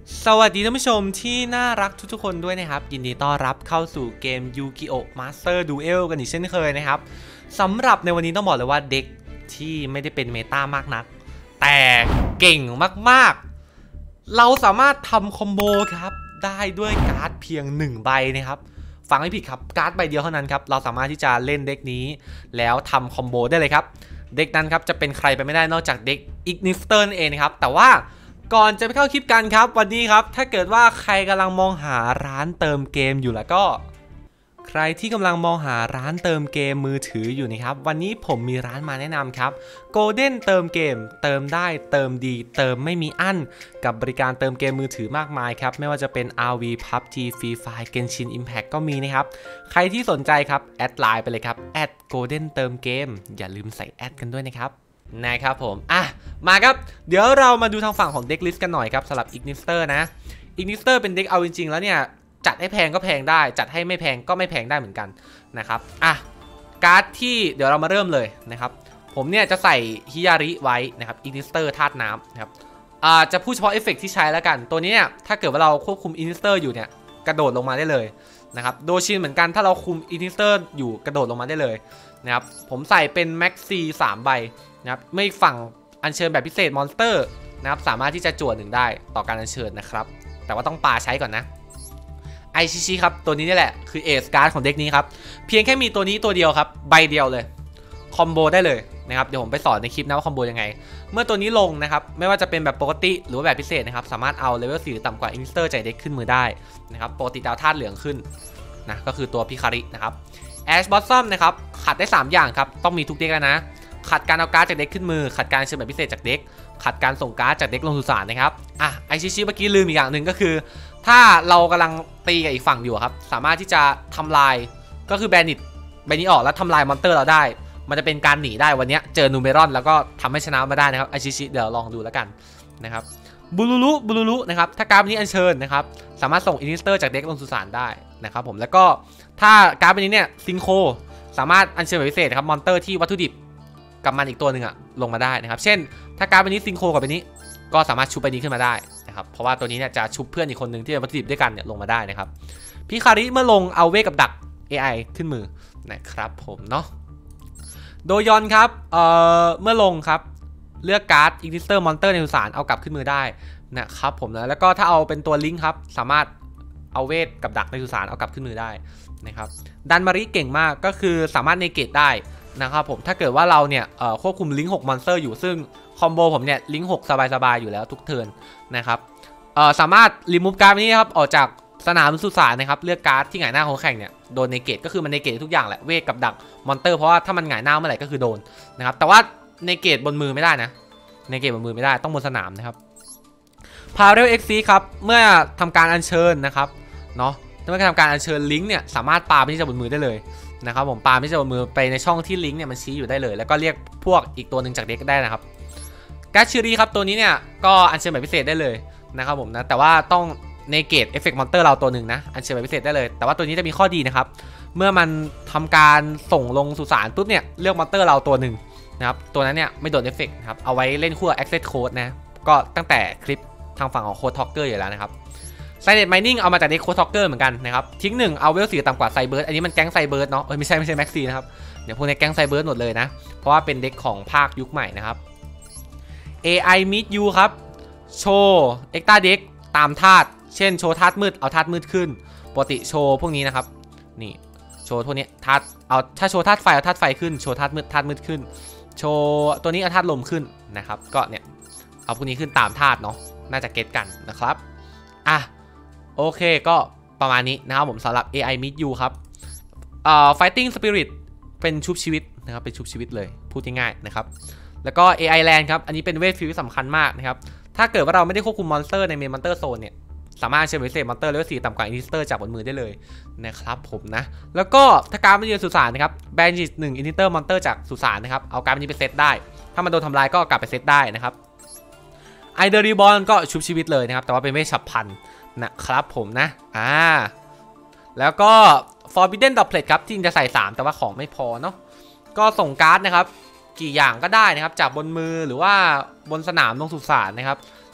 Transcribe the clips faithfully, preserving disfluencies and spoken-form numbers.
สวัสดีท่านผู้ชมที่น่ารักทุกๆคนด้วยนะครับยินดีต้อนรับเข้าสู่เกม Yu-Gi-Oh! Master Duel กันอีกเช่นเคยนะครับสำหรับในวันนี้ต้องบอกเลยว่าเด็กที่ไม่ได้เป็นเมตามากนักแต่เก่งมากๆเราสามารถทำคอมโบครับได้ด้วยการ์ดเพียงหนึ่งใบนะครับฟังไม่ผิดครับการ์ดใบเดียวเท่านั้นครับเราสามารถที่จะเล่นเด็กนี้แล้วทำคอมโบได้เลยครับเด็กนั้นครับจะเป็นใครไปไม่ได้นอกจากเด็ก Ignister นั่นเองนะครับแต่ว่าก่อนจะไปเข้าคลิปกันครับวันนี้ครับถ้าเกิดว่าใครกำลังมองหาร้านเติมเกมอยู่แล้วก็ใครที่กำลังมองหาร้านเติมเกมมือถืออยู่นะครับวันนี้ผมมีร้านมาแนะนำครับ Golden เติมเกมเติมได้เติมดีเติมไม่มีอั้นกับบริการเติมเกมมือถือมากมายครับไม่ว่าจะเป็น อาร์ วี พับจี Free Fire Genshin Impact ก็มีนะครับใครที่สนใจครับแอดไลน์ไปเลยครับแอด Golden เติมเกมอย่าลืมใส่แอดกันด้วยนะครับนะครับผมอ่ะมาครับเดี๋ยวเรามาดูทางฝั่งของเด็กลิสต์กันหน่อยครับสำหรับ Ignister นะ Ignister เป็นเด็กเอาจริงๆแล้วเนี่ยจัดให้แพงก็แพงได้จัดให้ไม่แพงก็ไม่แพงได้เหมือนกันนะครับอ่ะการ์ดที่เดี๋ยวเรามาเริ่มเลยนะครับผมเนี่ยจะใส่ฮิยาริไว้นะครับ Ignister ธาตุน้ำนะครับอ่าจะพูดเฉพาะเอฟเฟกที่ใช้แล้วกันตัวนี้เนี่ยถ้าเกิดว่าเราควบคุม Ignister อยู่เนี่ยกระโดดลงมาได้เลยนะครับโดชินเหมือนกันถ้าเราคุม Ignister อยู่กระโดดลงมาได้เลยนะครับผมใส่เป็น Max C สามใบนะครับไม่ฝั่งอัญเชิญแบบพิเศษมอนสเตอร์นะครับสามารถที่จะจั่วหนึ่งได้ต่อการอัญเชิญนะครับแต่ว่าต้องปาใช้ก่อนนะไอชิชิครับตัวนี้นี่แหละคือเอสการ์ดของเด็กนี้ครับเพียงแค่มีตัวนี้ตัวเดียวครับใบเดียวเลยคอมโบได้เลยนะครับเดี๋ยวผมไปสอนในคลิปนะว่าคอมโบยังไงเมื่อตัวนี้ลงนะครับไม่ว่าจะเป็นแบบปกติหรือว่าแบบพิเศษนะครับสามารถเอาเลเวลสี่หรือต่ำกว่าอินสเตอร์ใจเด็กขึ้นมือได้นะครับปกติดาวธาตุเหลืองขึ้นนะก็คือตัวพิคารินะครับแอชบอสซัมนะครับขัดได้สามอย่างครับต้องมีทุกเด็กแล้วนะขัดการเอาการ์ดจากเด็กขึ้นมือขัดการเชิญแบบพิเศษจากเด็กขัดการส่งการ์ดจากเด็กลงสุสานนะครับอ่ะไอชิชิเมื่อกี้ลืมอีกอย่างหนึ่งก็คือถ้าเรากำลังตีกับอีกฝั่งอยู่ครับสามารถที่จะทำลายก็คือแบนิตใบนี้ออกแล้วทำลายมอนเตอร์เราได้มันจะเป็นการหนีได้วันนี้เจอนูเมรอนแล้วก็ทำให้ชนะมาได้นะครับไอชิชิเดี๋ยวลองดูแล้วกันนะครับบูรูรุบูรูรุนะครับถ้าการ์ดนี้อัญเชิญนะครับสามารถส่งอินสเตอร์จากเด็กลงสุสานได้นะครับผมแล้วก็ถ้าการ์ดนี้เนี่ยซิงโคสามารถอัญเชิญแบบพิเศษครับมอนเตอร์ที่วัตถุดิบกับมันอีกตัวหนึ่งอะลงมาได้นะครับเช่นถ้าการ์ดนี้ซิงโคกับใบนี้ก็สามารถชุบใบนี้ขึ้นมาได้นะครับเพราะว่าตัวนี้เนี่ยจะชุบเพื่อนอีกคนหนึ่งที่เป็นวัตถุดิบด้วยกันเนี่ยลงมาได้นะครับพิคาริเมื่อลงเอาเวกับดัก เอ ไอ ขึ้นมือนะครับผมเนาะโดยอนครับเอ่อเมื่อลงครับเลือกการ์ด Ignister Monster ในสุสานเอากลับขึ้นมือได้นะครับผมนะแล้วก็ถ้าเอาเป็นตัวลิงก์ครับสามารถเอาเวทกับดักในสุสานเอากลับขึ้นมือได้นะครับดันมาริเก่งมากก็คือสามารถเนเกตได้นะครับผมถ้าเกิดว่าเราเนี่ยควบคุมลิงก์หกมอนสเตอร์อยู่ซึ่งคอมโบผมเนี่ยลิงก์หกสบายๆอยู่แล้วทุกเทิร์นนะครับสามารถรีมูฟการ์ดนี้ครับออกจากสนามสุสานนะครับเลือกการ์ดที่หงายหน้าของแข่งเนี่ยโดนเนเกตก็คือมันเนเกตทุกอย่างแหละเวทกับดักมอนเตอร์เพราะว่าถ้ามันหงายหน้าเมื่อไหร่ก็คือโดนนะครับแต่ว่าเนเกตบนมือไม่ได้นะเนเกตบนมือไม่ได้ต้องบนสนามนะครับพาเรลเอ็กซีครับเมื่อทำการอัญเชิญนะครับเนาะเมื่อทำการอัญเชิญลิงก์เนี่ยสามารถปาไปที่จะบนมือได้เลยนะครับผมปาไปที่จะบนมือไปในช่องที่ลิงก์เนี่ยมันชี้อยู่ได้เลยแล้วก็เรียกพวกอีกตัวหนึ่งจากเด็กก็ได้นะครับกาชิรีครับตัวนี้เนี่ยก็อัญเชิญแบบพิเศษได้เลยนะครับผมนะแต่ว่าต้องเนเกตเอฟเฟกต์มอนเตอร์เราตัวหนึ่งนะอัญเชิญแบบพิเศษได้เลยแต่ว่าตัวนี้จะมีข้อดีนะครับเมื่อมันทำการส่งลงสุสานปุ๊บเนี่ยเลือกมอนเตอร์เราตัวหนึ่งนะครับตัวนั้นเนี่ยไม่โดนเอฟเฟกต์นะครับเอาไว้เล่นคู่กับ Access Code นะก็ตั้งแต่คลิปทางฝั่งของโค้ดท็อกเกอร์อยู่แล้วนะครับไซเนตไมนิ่งเอามาจากเด็กโค้ดท็อกเกอร์เหมือนกันนะครับทิ้งหนึ่งเอาเวลสี่ต่ำกว่าไซเบิร์ดอันนี้มันแก๊งไซเบิร์ดเนาะเออไม่ใช่ไม่ใช่แม็กซี่นะครับเดี๋ยวพวกนี้แก๊งไซเบิร์ดหมดเลยนะเพราะว่าเป็นเด็กของภาคยุคใหม่นะครับ เอ ไอ Meet You ครับโชว์เอ็กตาเด็กตามธาตุเช่นโชว์ธาตุมืดเอาธาตุมืดขึ้นปกติโชว์พวกนี้นะครับนี่โชว์พวกนี้ธาตุเอาถ้าโชว์ธาตุไฟเอาธาตุไฟขึ้นโชว์ธาตุมืดธาตุมืดขึ้นโชว์ตัวนี้เอาธาตุลมขึ้นนะครับก็เนี่ยเอาพวกนี้ขึ้นตามธาตุเนาะน่าจะเก็ตกันนะครับอ่ะโอเคก็ประมาณนี้นะครับผมสำหรับ เอ ไอ Meet You ครับเอ่อ Fighting Spirit เป็นชุบชีวิตนะครับเป็นชุบชีวิตเลยพูดง่ายๆนะครับแล้วก็ เอ ไอ Land ครับอันนี้เป็นเวทฟิวสำคัญมากนะครับถ้าเกิดว่าเราไม่ได้ควบคุมมอนสเตอร์ในเมนมอนสเตอร์โซนเนี่ยสามารถเชิญพิเศษมอนสเตอร์เลเวลสี่ต่ำกว่าอินสเตอร์จากบนมือได้เลยนะครับผมนะแล้วก็ถ้าการไม่ยืนสุสานนะครับแบนจิตหนึ่งอินสเตอร์มอนสเตอร์จากสุสานนะครับเอาการนี้ไปเซตได้ถ้ามันโดนทำลายก็กลับไปเซตได้นะครับไอเดอรีบอลก็ชุบชีวิตเลยนะครับแต่ว่าเป็นเวทฉับพลันนะครับผมนะอ่าแล้วก็ Forbidden Doublet ครับที่จะใส่สามแต่ว่าของไม่พอเนาะก็ส่งการ์ดนะครับกี่อย่างก็ได้นะครับจากบนมือหรือว่าบนสนามลงสุสานนะครับ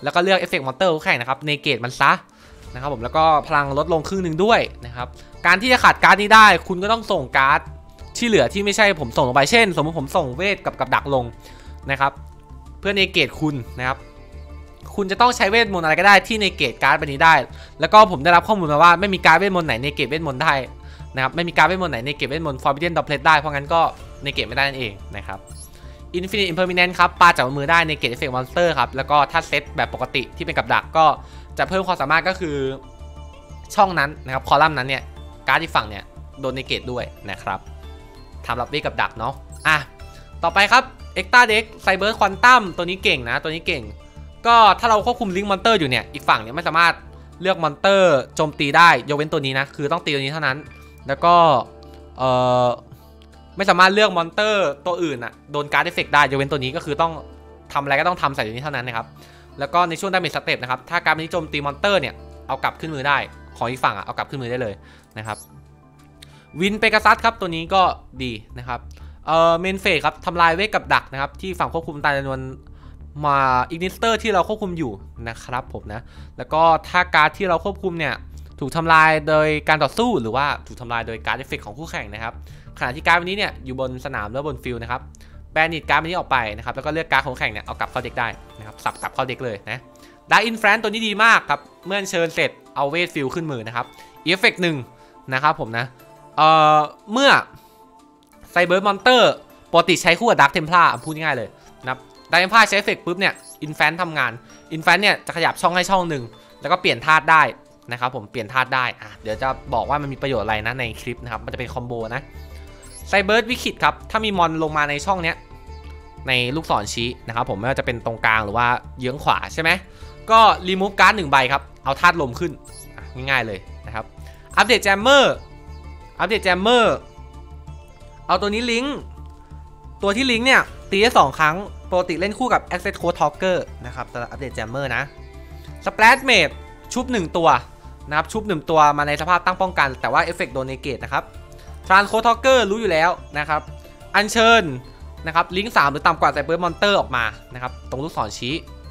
แล้วก็เลือกเอฟเฟกต์มอนเตอร์คู่แข่งนะครับเนเกตมันซะนะครับผมแล้วก็พลังลดลงครึ่งหนึ่งด้วยนะครับการที่จะขาดการ์ดนี้ได้คุณก็ต้องส่งการ์ดที่เหลือที่ไม่ใช่ผมส่งลงไปเช่นสมมติผมส่งเวทกับกับดักลงนะครับเพื่อเนเกตคุณนะครับคุณจะต้องใช้เวทมนต์อะไรก็ได้ที่เนเกตการ์ดใบนี้ได้แล้วก็ผมได้รับข้อมูลมาว่าไม่มีการ์ดเวทมนต์ไหนเนเกตเวทมนต์ได้นะครับไม่มีการ์ดเวทมนต์ไหนเนเกตเวทมนต์ Forbidden Doublet ได้เพราะงั้นก็เนเกตไม่ได้นั่นเองนะครับ Infinite Impermanence ครับปาจากมือได้เนเกตเอฟเฟกต์มอนสเตอร์ครับแล้วก็ถ้าเซตแบบปกติที่เป็นกับดักก็จะเพิ่มความสามารถก็คือช่องนั้นนะครับคอลัมน์นั้นเนี่ยการ์ดที่ฝั่งเนี่ยโดนเนเกตด้วยนะครับทำรับเวทกับดักเนาะอ่ะต่อไปครับ Extra Deck Cyber Quantum ตัวนี้เก่งนะตัวนี้เก่งก็ถ้าเราควบคุมลิงก์มอนเตอร์อยู่เนี่ยอีกฝั่งเนี่ยไม่สามารถเลือกมอนเตอร์โจมตีได้ยกเว้นตัวนี้นะคือต้องตีตัวนี้เท่านั้นแล้วก็เอ่อไม่สามารถเลือกมอนเตอร์ตัวอื่นอะโดนการ์ดเอฟเฟกต์ได้ยกเว้นตัวนี้ก็คือต้องทำอะไรก็ต้องทำใส่ตัวนี้เท่านั้นนะครับแล้วก็ในช่วงดาเมจสเต็ปนะครับถ้าการ์ดนี้โจมตีมอนเตอร์เนี่ยเอากลับขึ้นมือได้ของอีกฝั่งอะเอากลับขึ้นมือได้เลยนะครับวินเปกัสซัสครับตัวนี้ก็ดีนะครับเอ่อเมนเฟสครับทำลายเวทกับดักนะครับที่ฝั่งควบคุมตามจำนวนมาอิกนิสเตอร์ที่เราควบคุมอยู่นะครับผมนะแล้วก็ถ้าการ์ดที่เราควบคุมเนี่ยถูกทำลายโดยการต่อสู้หรือว่าถูกทำลายโดยการ์ดเอฟเฟกต์ของคู่แข่งนะครับขณะที่การ์ดวันนี้เนี่ยอยู่บนสนามหรือบนฟิลด์นะครับแบนนิดการ์ดวันนี้ออกไปนะครับแล้วก็เลือกการ์ดของแข่งเนี่ยเอากลับเข้าเด็กได้นะครับสับกลับเข้าเด็กเลยนะดาร์กอินแฟรนตัวนี้ดีมากครับเมื่อเชิญเสร็จเอาเวทฟิลขึ้นมือนะครับเอฟเฟกต์หนึ่งนะครับผมนะเอ่อเมื่อไซเบอร์มอนเตอร์ปกติใช้คู่กับดาร์กเทมพลาร์พูดง่ายเลยนะครับดาร์กเทมพลาร์ใช้เอฟเฟกต์ปุ๊บเนี่ยอินแฟนทำงานอินแฟนเนี่ยจะขยับช่องให้ช่องหนึ่งแล้วก็เปลี่ยนธาตุได้นะครับผมเปลี่ยนธาตุได้อ่ะเดี๋ยวจะบอกว่ามันมีประโยชน์อะไรนะในคลิปนะครับมันจะเป็นคอมโบนะไซเบิร์ดวิคิดครับถ้ามีมอนลงมาในช่องเนี้ยในลูกศรชี้นะครับผมไม่ว่าจะเป็นตรงกลางหรือว่าเยื้องขวาใช่ไหมก็รีมูฟการ์ดหนึ่งใบครับเอาธาตุลมขึ้นง่ายๆเลยนะครับอัปเดตแจมเมอร์อัปเดตแจมเมอร์เอาตัวนี้ลิงก์ตัวที่ลิงก์เนี่ยตีได้สองครั้งปกติเล่นคู่กับ Access Code Talker นะครับสำหรับอัปเดตแจมเมอร์นะ Splash Mage ชุบหนึ่งตัวนะครับชุบหนึ่งตัวมาในสภาพตั้งป้องกันแต่ว่าเอฟเฟกต์โดนเนเกตนะครับ Trans Code Talker รู้อยู่แล้วนะครับอัญเชิญนะครับลิงก์สามหรือต่ำกว่าไซเบอร์มอนเตอร์ออกมานะครับตรงลูกศรชี้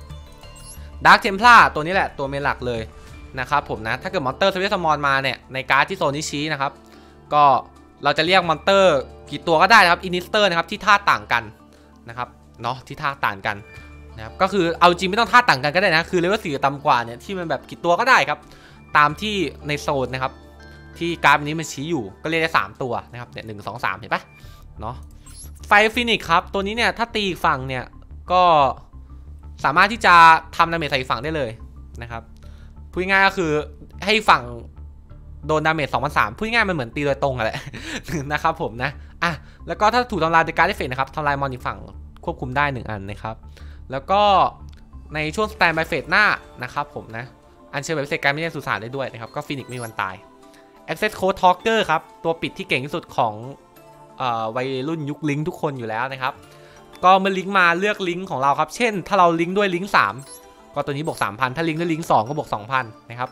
Dark Templar ตัวนี้แหละตัวเมนหลักเลยนะครับผมนะถ้าเกิดมอนเตอร์สวิตสมอนมาเนี่ยในการ์ดที่โซนนี้ชี้นะครับก็เราจะเรียกมอนเตอร์กี่ตัวก็ได้นะครับอินิสเตอร์นะครับที่ท่าต่างกันนะครับเนาะที่ท่าต่างกันนะครับก็คือเอาจริงไม่ต้องท่าต่างกันก็ได้นะคือเลเวลสี่ต่ำกว่าเนี่ยที่มันแบบกี่ตัวก็ได้ครับตามที่ในโซนนะครับที่การ์ดนี้มันชี้อยู่ก็เรียกได้สามตัวนะครับเนี่ยหนึ่งสองสามเห็นปะเนาะไฟฟินิกครับตัวนี้เนี่ยถ้าตีฝั่งเนี่ยก็สามารถที่จะทำดาเมจใส่ฝั่งได้เลยนะครับพูดง่ายก็คือให้ฝั่งโดนดาเมจสองพันสามพูดง่ายมันเหมือนตีโดยตรงอะไร นะครับผมนะอ่ะแล้วก็ถ้าถูกทำลายโดยการ์ดเอฟเฟกต์นะครับทำลายมอนอีกฝั่งควบคุมได้หนึ่งอันนะครับแล้วก็ในช่วงสแตนบายเฟสหน้านะครับผมนะอันเชิญแบบพิเศษการไม่ได้สุสานได้ด้วยนะครับก็ฟินิกไม่มีวันตาย Access Code Talker ครับตัวปิดที่เก่งที่สุดของเอ่อวัยรุ่นยุคลิงก์ทุกคนอยู่แล้วนะครับก็เมื่อลิงก์มาเลือกลิงก์ของเราครับเช่นถ้าเราลิงก์ด้วยลิงก์สามก็ตัวนี้บวก สามพัน ถ้าลิงก์ด้วยลิงก์สองก็บวก สองพัน นะครับ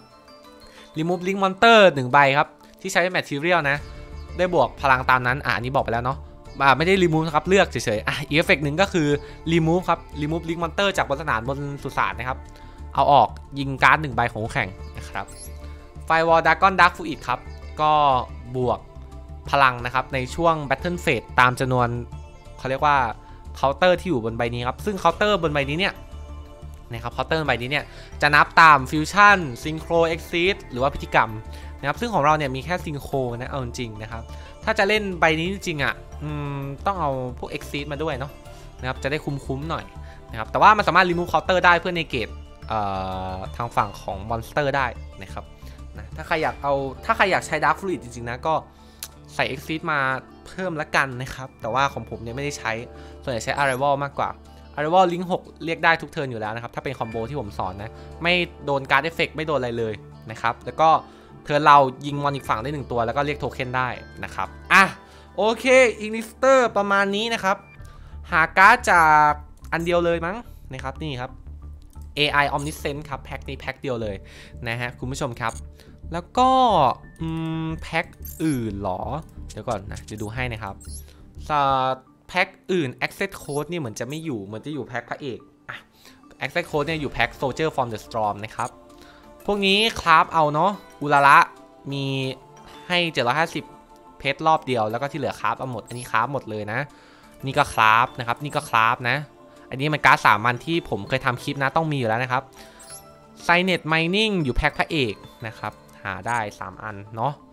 Remove Link Monster หนึ่งใบครับที่ใช้ Material นะได้บวกพลังตามนั้นอ่ะอันนี้บอกไปแล้วเนาะไม่ได้ Remove ครับเลือกเฉยๆอ่ะอีกเอฟเฟกต์หนึ่งก็คือ Remove ครับ Remove Link Monster จากบนสนามบนสุสานนะครับเอาออกยิงการ์ดหนึ่งใบของคู่แข่งนะครับ Firewall Dragon Dark Fluid ครับก็บวกพลังนะครับในช่วง Battle Phase ตามจำนวนเขาเรียกว่าเคาน์เตอร์ที่อยู่บนใบนี้ครับซึ่งเคาน์เตอร์บนใบนี้เนี่ยนะครับเคาน์เตอร์ใบนี้เนี่ยจะนับตามฟิวชั่นซิงโครเอ็กซิสหรือว่าพิธีกรรมนะครับซึ่งของเราเนี่ยมีแค่ซิงโครนะเอาจริงนะครับถ้าจะเล่นใบนี้จริงๆอ่ะต้องเอาพวกเอ็กซิสมาด้วยเนาะนะครับจะได้คุ้มๆหน่อยนะครับแต่ว่ามันสามารถรีมูฟเคาน์เตอร์ได้เพื่อเนเกตทางฝั่งของมอนสเตอร์ได้นะครับนะถ้าใครอยากเอาถ้าใครอยากใช้ดาร์คฟลูอิดจริงๆนะก็ใส่เอ็กซิสมาเพิ่มละกันนะครับแต่ว่าของผมเนี่ยไม่ได้ใช้ส่วนใหญ่ใช้ Arrival มากกว่าArrival Link หกเรียกได้ทุกเทิร์นอยู่แล้วนะครับถ้าเป็นคอมโบที่ผมสอนนะไม่โดนการ์ดเอฟเฟกต์ไม่โดนอะไรเลยนะครับแล้วก็เทิร์นเรายิงมอนอีกฝั่งได้หนึ่งตัวแล้วก็เรียกโทเค็นได้นะครับอ่ะโอเคอินิสเตอร์ประมาณนี้นะครับหาการ์ดจากอันเดียวเลยมั้งนะครับนี่ครับ เอ ไอ Omniscient ครับแพ็คนี้แพ็คเดียวเลยนะฮะคุณผู้ชมครับแล้วก็แพ็คอื่นหรอเดี๋ยวก่อนนะจะดูให้นะครับแพ็คอื่น Access Code นี่เหมือนจะไม่อยู่เหมือนจะอยู่แพ็คพระเอกอ่ะ Access Code เนี่ยอยู่แพ็ค Soldier from the Storm นะครับพวกนี้คราฟเอาเนาะอุระระมีให้เจ็ดร้อยห้าสิบเพชรรอบเดียวแล้วก็ที่เหลือคราฟเอาหมดอันนี้คราฟหมดเลยนะนี่ก็คราฟนะครับนี่ก็คราฟนะอันนี้มันการ์ดสามัญที่ผมเคยทำคลิปนะต้องมีอยู่แล้วนะครับไซเน็ตไมนิ่งอยู่แพ็คพระเอกนะครับหาได้สามอันเนาะ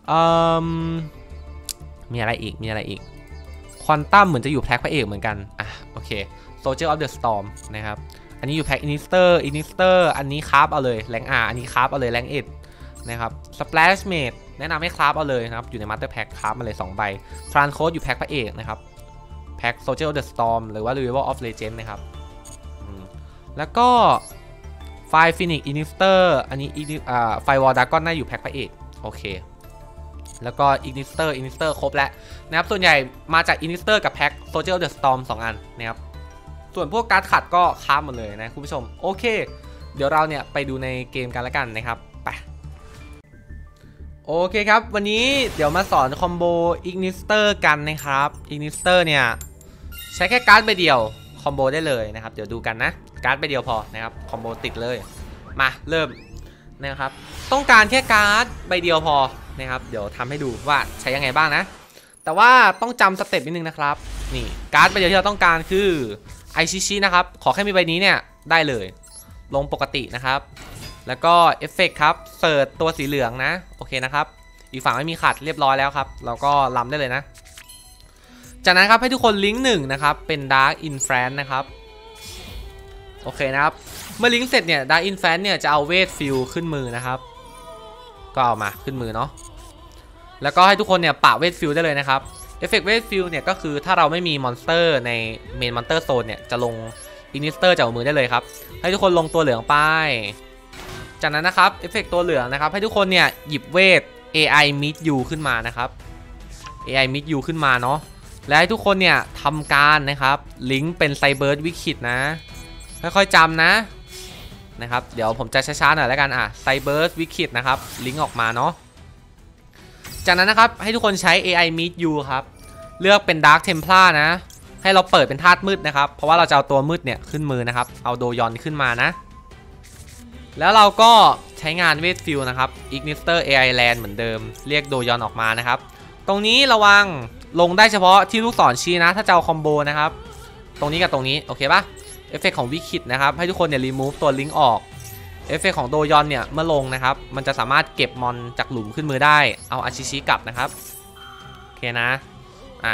มีอะไรอีกมีอะไรอีกควอนตัมเหมือนจะอยู่แพ็คพระเอกเหมือนกันอ่ะโอเค Soldier of the Storm นะครับอันนี้อยู่แพ็คอินิสเตอร์อินิสเตอร์อันนี้คราฟเอาเลยแรงอาอันนี้คราฟเอาเลยแรงเอ็ดนะครับสเปลชเมดแนะนำให้คราฟเอาเลยนะครับอยู่ในมาสเตอร์แพ็คคราฟมาเลยสองใบทรานโค้ดอยู่แพ็คพระเอกนะครับแพ็ค Soldier of the Storm หรือว่า Revival of Legend นะครับแล้วก็ไฟฟินิกอินิสเตอร์อันนี้อ่าไฟวอลดากอนน่าอยู่แพ็คพระเอกโอเคแล้วก็อินิสเตอร์อินิสเตอร์ครบแล้วนะครับส่วนใหญ่มาจากอินิสเตอร์กับแพ็ค Soldier of the Storm สองอันนะครับส่วนพวกการ์ดขัดก็ค้าหมดเลยนะคุณผู้ชมโอเคเดี๋ยวเราเนี่ยไปดูในเกมกันแล้วกันนะครับไปโอเคครับวันนี้เดี๋ยวมาสอนคอมโบอินิสเตอร์กันนะครับอินิสเตอร์เนี่ยใช้แค่การ์ดใบเดียวคอมโบได้เลยนะครับเดี๋ยวดูกันนะการ์ดใบเดียวพอนะครับคอมโบติดเลยมาเริ่มนะครับต้องการแค่การ์ดใบเดียวพอนะครับเดี๋ยวทำให้ดูว่าใช้ยังไงบ้างนะแต่ว่าต้องจำสเต็ปนิดนึงนะครับนี่การ์ดใบเดียวที่เราต้องการคือไอชิชินะครับขอแค่มีใบนี้เนี่ยได้เลยลงปกตินะครับแล้วก็เอฟเฟกต์ครับเสิร์ชตัวสีเหลืองนะโอเคนะครับอีกฝั่งไม่มีขัดเรียบร้อยแล้วครับเราก็ล้ำได้เลยนะจากนั้นครับให้ทุกคนลิงก์หนึ่งนะครับเป็น Dark Infant นะครับโอเคนะครับเมื่อลิงก์เสร็จเนี่ย Dark Infant เนี่ยจะเอาเวทฟิลขึ้นมือนะครับก็เอามาขึ้นมือเนาะแล้วก็ให้ทุกคนเนี่ยปะเวทฟิลได้เลยนะครับเอฟเฟกต์เวทฟิลเนี่ยก็คือถ้าเราไม่มีมอนสเตอร์ในเมนมอนสเตอร์โซนเนี่ยจะลงอินิสเตอร์จากมือได้เลยครับให้ทุกคนลงตัวเหลืองไปจากนั้นนะครับเอฟเฟกต์ตัวเหลืองนะครับให้ทุกคนเนี่ยหยิบเวท เอ ไอ Meet You ขึ้นมานะครับ เอ ไอ Meet You ขึ้นมาเนาะและให้ทุกคนเนี่ยทำการนะครับลิงก์เป็นไซเบิร์ดวิคิดนะค่อยๆจำนะนะครับเดี๋ยวผมจะช้าๆหน่อยแล้วกันอ่ะไซเบิร์ดวิคิดนะครับลิงก์ออกมาเนาะจากนั้นนะครับให้ทุกคนใช้ เอ ไอ Meet You ครับเลือกเป็น Dark Templar นะให้เราเปิดเป็นธาตุมืดนะครับเพราะว่าเราจะเอาตัวมืดเนี่ยขึ้นมือนะครับเอาโดยอนขึ้นมานะแล้วเราก็ใช้งานเวทฟิลนะครับ Ignister เอ ไอ Land เหมือนเดิมเรียกโดยอนออกมานะครับตรงนี้ระวังลงได้เฉพาะที่ลูกศรชี้นะถ้าจะเอาคอมโบนะครับตรงนี้กับตรงนี้โอเคปะเอฟเฟกต์ของวิคิดนะครับให้ทุกคนเนี่ยรีมูฟตัวลิงก์ออกเอฟเฟกต์ของโดยอนเนี่ยเมื่อลงนะครับมันจะสามารถเก็บมอนจากหลุมขึ้นมือได้เอาอาชิชิกลับนะครับโอเคนะอ่ะ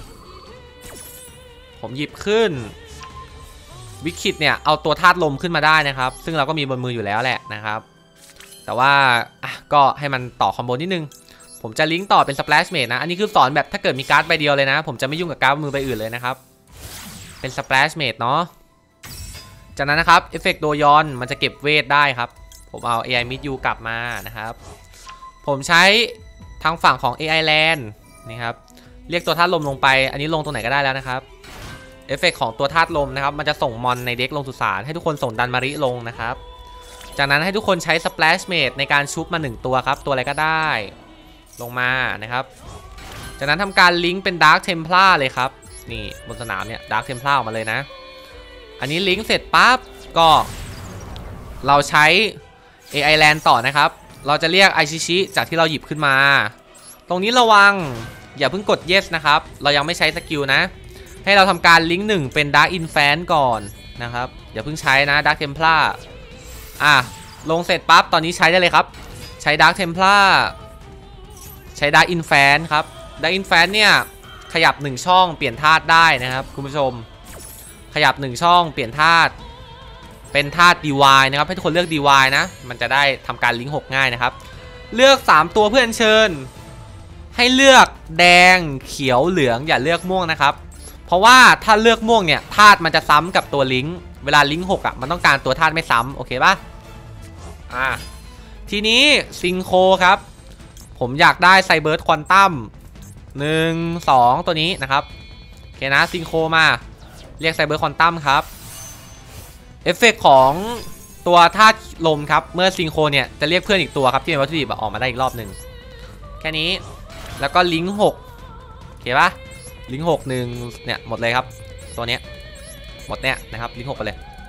ผมหยิบขึ้นวิคิดเนี่ยเอาตัวธาตุลมขึ้นมาได้นะครับซึ่งเราก็มีบนมืออยู่แล้วแหละนะครับแต่ว่าอ่ะก็ให้มันต่อคอมโบนิดนึงผมจะลิงก์ต่อเป็น Splash Mage นะอันนี้คือสอนแบบถ้าเกิดมีการ์ดใบเดียวเลยนะผมจะไม่ยุ่งกับการ์ดมือใบอื่นเลยนะครับเป็น Splash Mage เนาะจากนั้นนะครับเอฟเฟกต์โดยอนมันจะเก็บเวทได้ครับผมเอา เอ ไอ Meet You กลับมานะครับผมใช้ทางฝั่งของ เอ ไอ Land นี่ครับเรียกตัวธาตุลมลงไปอันนี้ลงตรงไหนก็ได้แล้วนะครับเอฟเฟกต์ของตัวธาตุลมนะครับมันจะส่งมอนในเด็กลงสุสานให้ทุกคนส่งดันมาริลงนะครับจากนั้นให้ทุกคนใช้ Splash Mage ในการชุบมาหนึ่งตัวครับตัวอะไรก็ได้ลงมานะครับจากนั้นทำการลิงก์เป็น Dark Templar เลยครับนี่บนสนามเนี่ย Dark Templar ออกมาเลยนะอันนี้ลิงก์เสร็จปั๊บก็เราใช้ เอ ไอ Land ต่อนะครับเราจะเรียกไอชิชิจากที่เราหยิบขึ้นมาตรงนี้ระวังอย่าเพิ่งกด yes นะครับเรายังไม่ใช้สกิลนะให้เราทำการลิงก์หนึ่งเป็น Dark Infant ก่อนนะครับอย่าเพิ่งใช้นะ Dark Templar อ่ะลงเสร็จปั๊บตอนนี้ใช้ได้เลยครับใช้ Dark Templar ใช้ Dark Infant ครับ Dark Infant เนี่ยขยับหนึ่งช่องเปลี่ยนธาตุได้นะครับคุณผู้ชมขยับหนึ่งช่องเปลี่ยนธาตุเป็นธาตุ ดี วาย นะครับให้ทุกคนเลือก ดี วาย นะมันจะได้ทำการลิงก์หกง่ายนะครับเลือกสามตัวเพื่ออัญเชิญให้เลือกแดงเขียวเหลืองอย่าเลือกม่วงนะครับเพราะว่าถ้าเลือกม่วงเนี่ยธาตุมันจะซ้ำกับตัวลิงก์เวลาลิงก์หกอ่ะมันต้องการตัวธาตุไม่ซ้ำโอเคป่ะอ่าทีนี้ซิงโคครับผมอยากได้ไซเบิร์ดควอนตัมหนึ่งสองตัวนี้นะครับโอเคนะซิงโคมาเรียกไซเบิร์ดควอนตัมครับเอฟเฟกต์ของตัวธาตุลมครับเมื่อซิงโคเนี่ยจะเรียกเพื่อนอีกตัวครับที่เป็นวัตถุดิบออกมาได้อีกรอบหนึ่งแค่นี้แล้วก็ลิงก์หกโอเคป่ะลิงก์หกหนึ่งเนี่ยหมดเลยครับตัวเนี้ยหมดเนี้ยนะครับลิงก์หกไปเลยแค่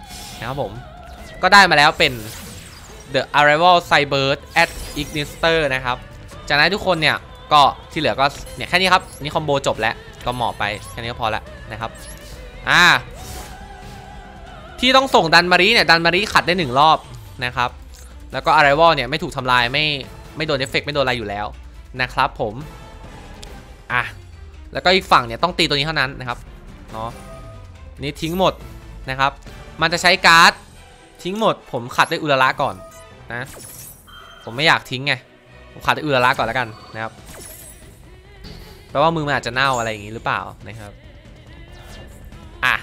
นะครับผมก็ได้มาแล้วเป็น The Arrival Cyburst at Ignister นะครับจากนั้นทุกคนเนี่ยก็ที่เหลือก็เนี่ยแค่นี้ครับนี่คอมโบจบแล้วก็หมอบไปแค่นี้ก็พอแล้วนะครับอ่าที่ต้องส่งดันมารีเนี่ยดันมารีขัดได้หนึ่งรอบนะครับแล้วก็ Arrival เนี่ยไม่ถูกทำลายไม่ไม่โดนเอฟเฟกต์ไม่โดนอะไรอยู่แล้วนะครับผมอ่ะแล้วก็อีกฝั่งเนี่ยต้องตีตัวนี้เท่านั้นนะครับเนาะนี่ทิ้งหมดนะครับมันจะใช้การ์ดทิ้งหมดผมขัดด้วยอุลาระก่อนนะผมไม่อยากทิ้งไงผมขัดด้วยอุลาระก่อนแล้วกันนะครับแปลว่ามือมันอาจจะเน่าอะไรอย่างนี้หรือเปล่านะครับอ่ะ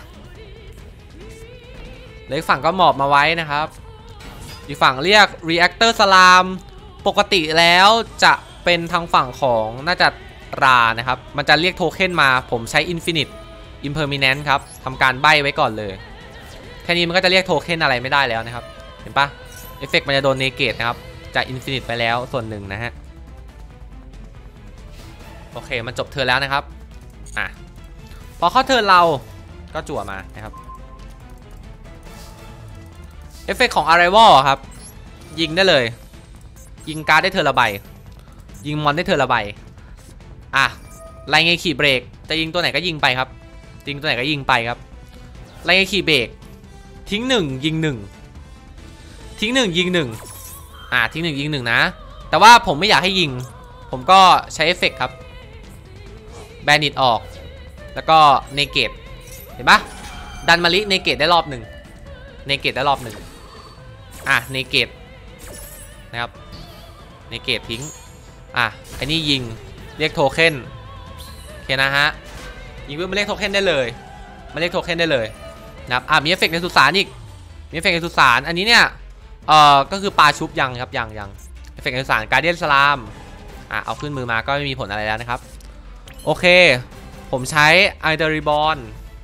แล้วอีกฝั่งก็หมอบมาไว้นะครับอีกฝั่งเรียก Reactor Slam ปกติแล้วจะเป็นทางฝั่งของน่าจะรานะครับมันจะเรียกโทเค็นมาผมใช้ Infinite Impermanent ครับทำการใบ้ไว้ก่อนเลยแค่นี้มันก็จะเรียกโทเค็นอะไรไม่ได้แล้วนะครับเห็นปะเอฟเฟกต์มันจะโดนเนเกตนะครับจาก Infinite ไปแล้วส่วนหนึ่งนะฮะโอเคมันจบเทิร์นแล้วนะครับอ่ะพอเข้าเทิร์นเราก็จั่วมานะครับเอฟเฟกต์ของ Arrival ครับยิงได้เลยยิงการ์ดได้เทิร์นละใบยิงมอนได้เทิร์นละใบอ่ะไล่ไงขี่เบรกจะยิงตัวไหนก็ยิงไปครับยิงตัวไหนก็ยิงไปครับไล่ไงขี่เบรกทิ้งหนึ่งยิงหนึ่งทิ้งหนึ่งยิงหนึ่งอ่ะทิ้งหนึ่งยิงหนึ่งนะแต่ว่าผมไม่อยากให้ยิงผมก็ใช้เอฟเฟกต์ครับแบนิตออกแล้วก็เนเกตเห็นปะดันมาริเนเกตได้รอบหนึ่งเนเกตได้รอบหนึ่งอ่ะเนเกตนะครับเนเกตทิ้งอ่ะไอ้นี่ยิงเรียกโทเค็นโอเคนะฮะยิงเพื่อมาเรียกโทเค็นได้เลยมาเรียกโทเค็นได้เลยนะครับอ่ะมีเอฟเฟกต์ในสุสานอีกมีเอฟเฟกต์ในสุสานอันนี้เนี่ยเอ่อก็คือปลาชุบยังครับยังยังเอฟเฟกต์ในสุสานการเดียนสลามอ่ะเอาขึ้นมือมาก็ไม่มีผลอะไรแล้วนะครับโอเคผมใช้ไอเดอริบอน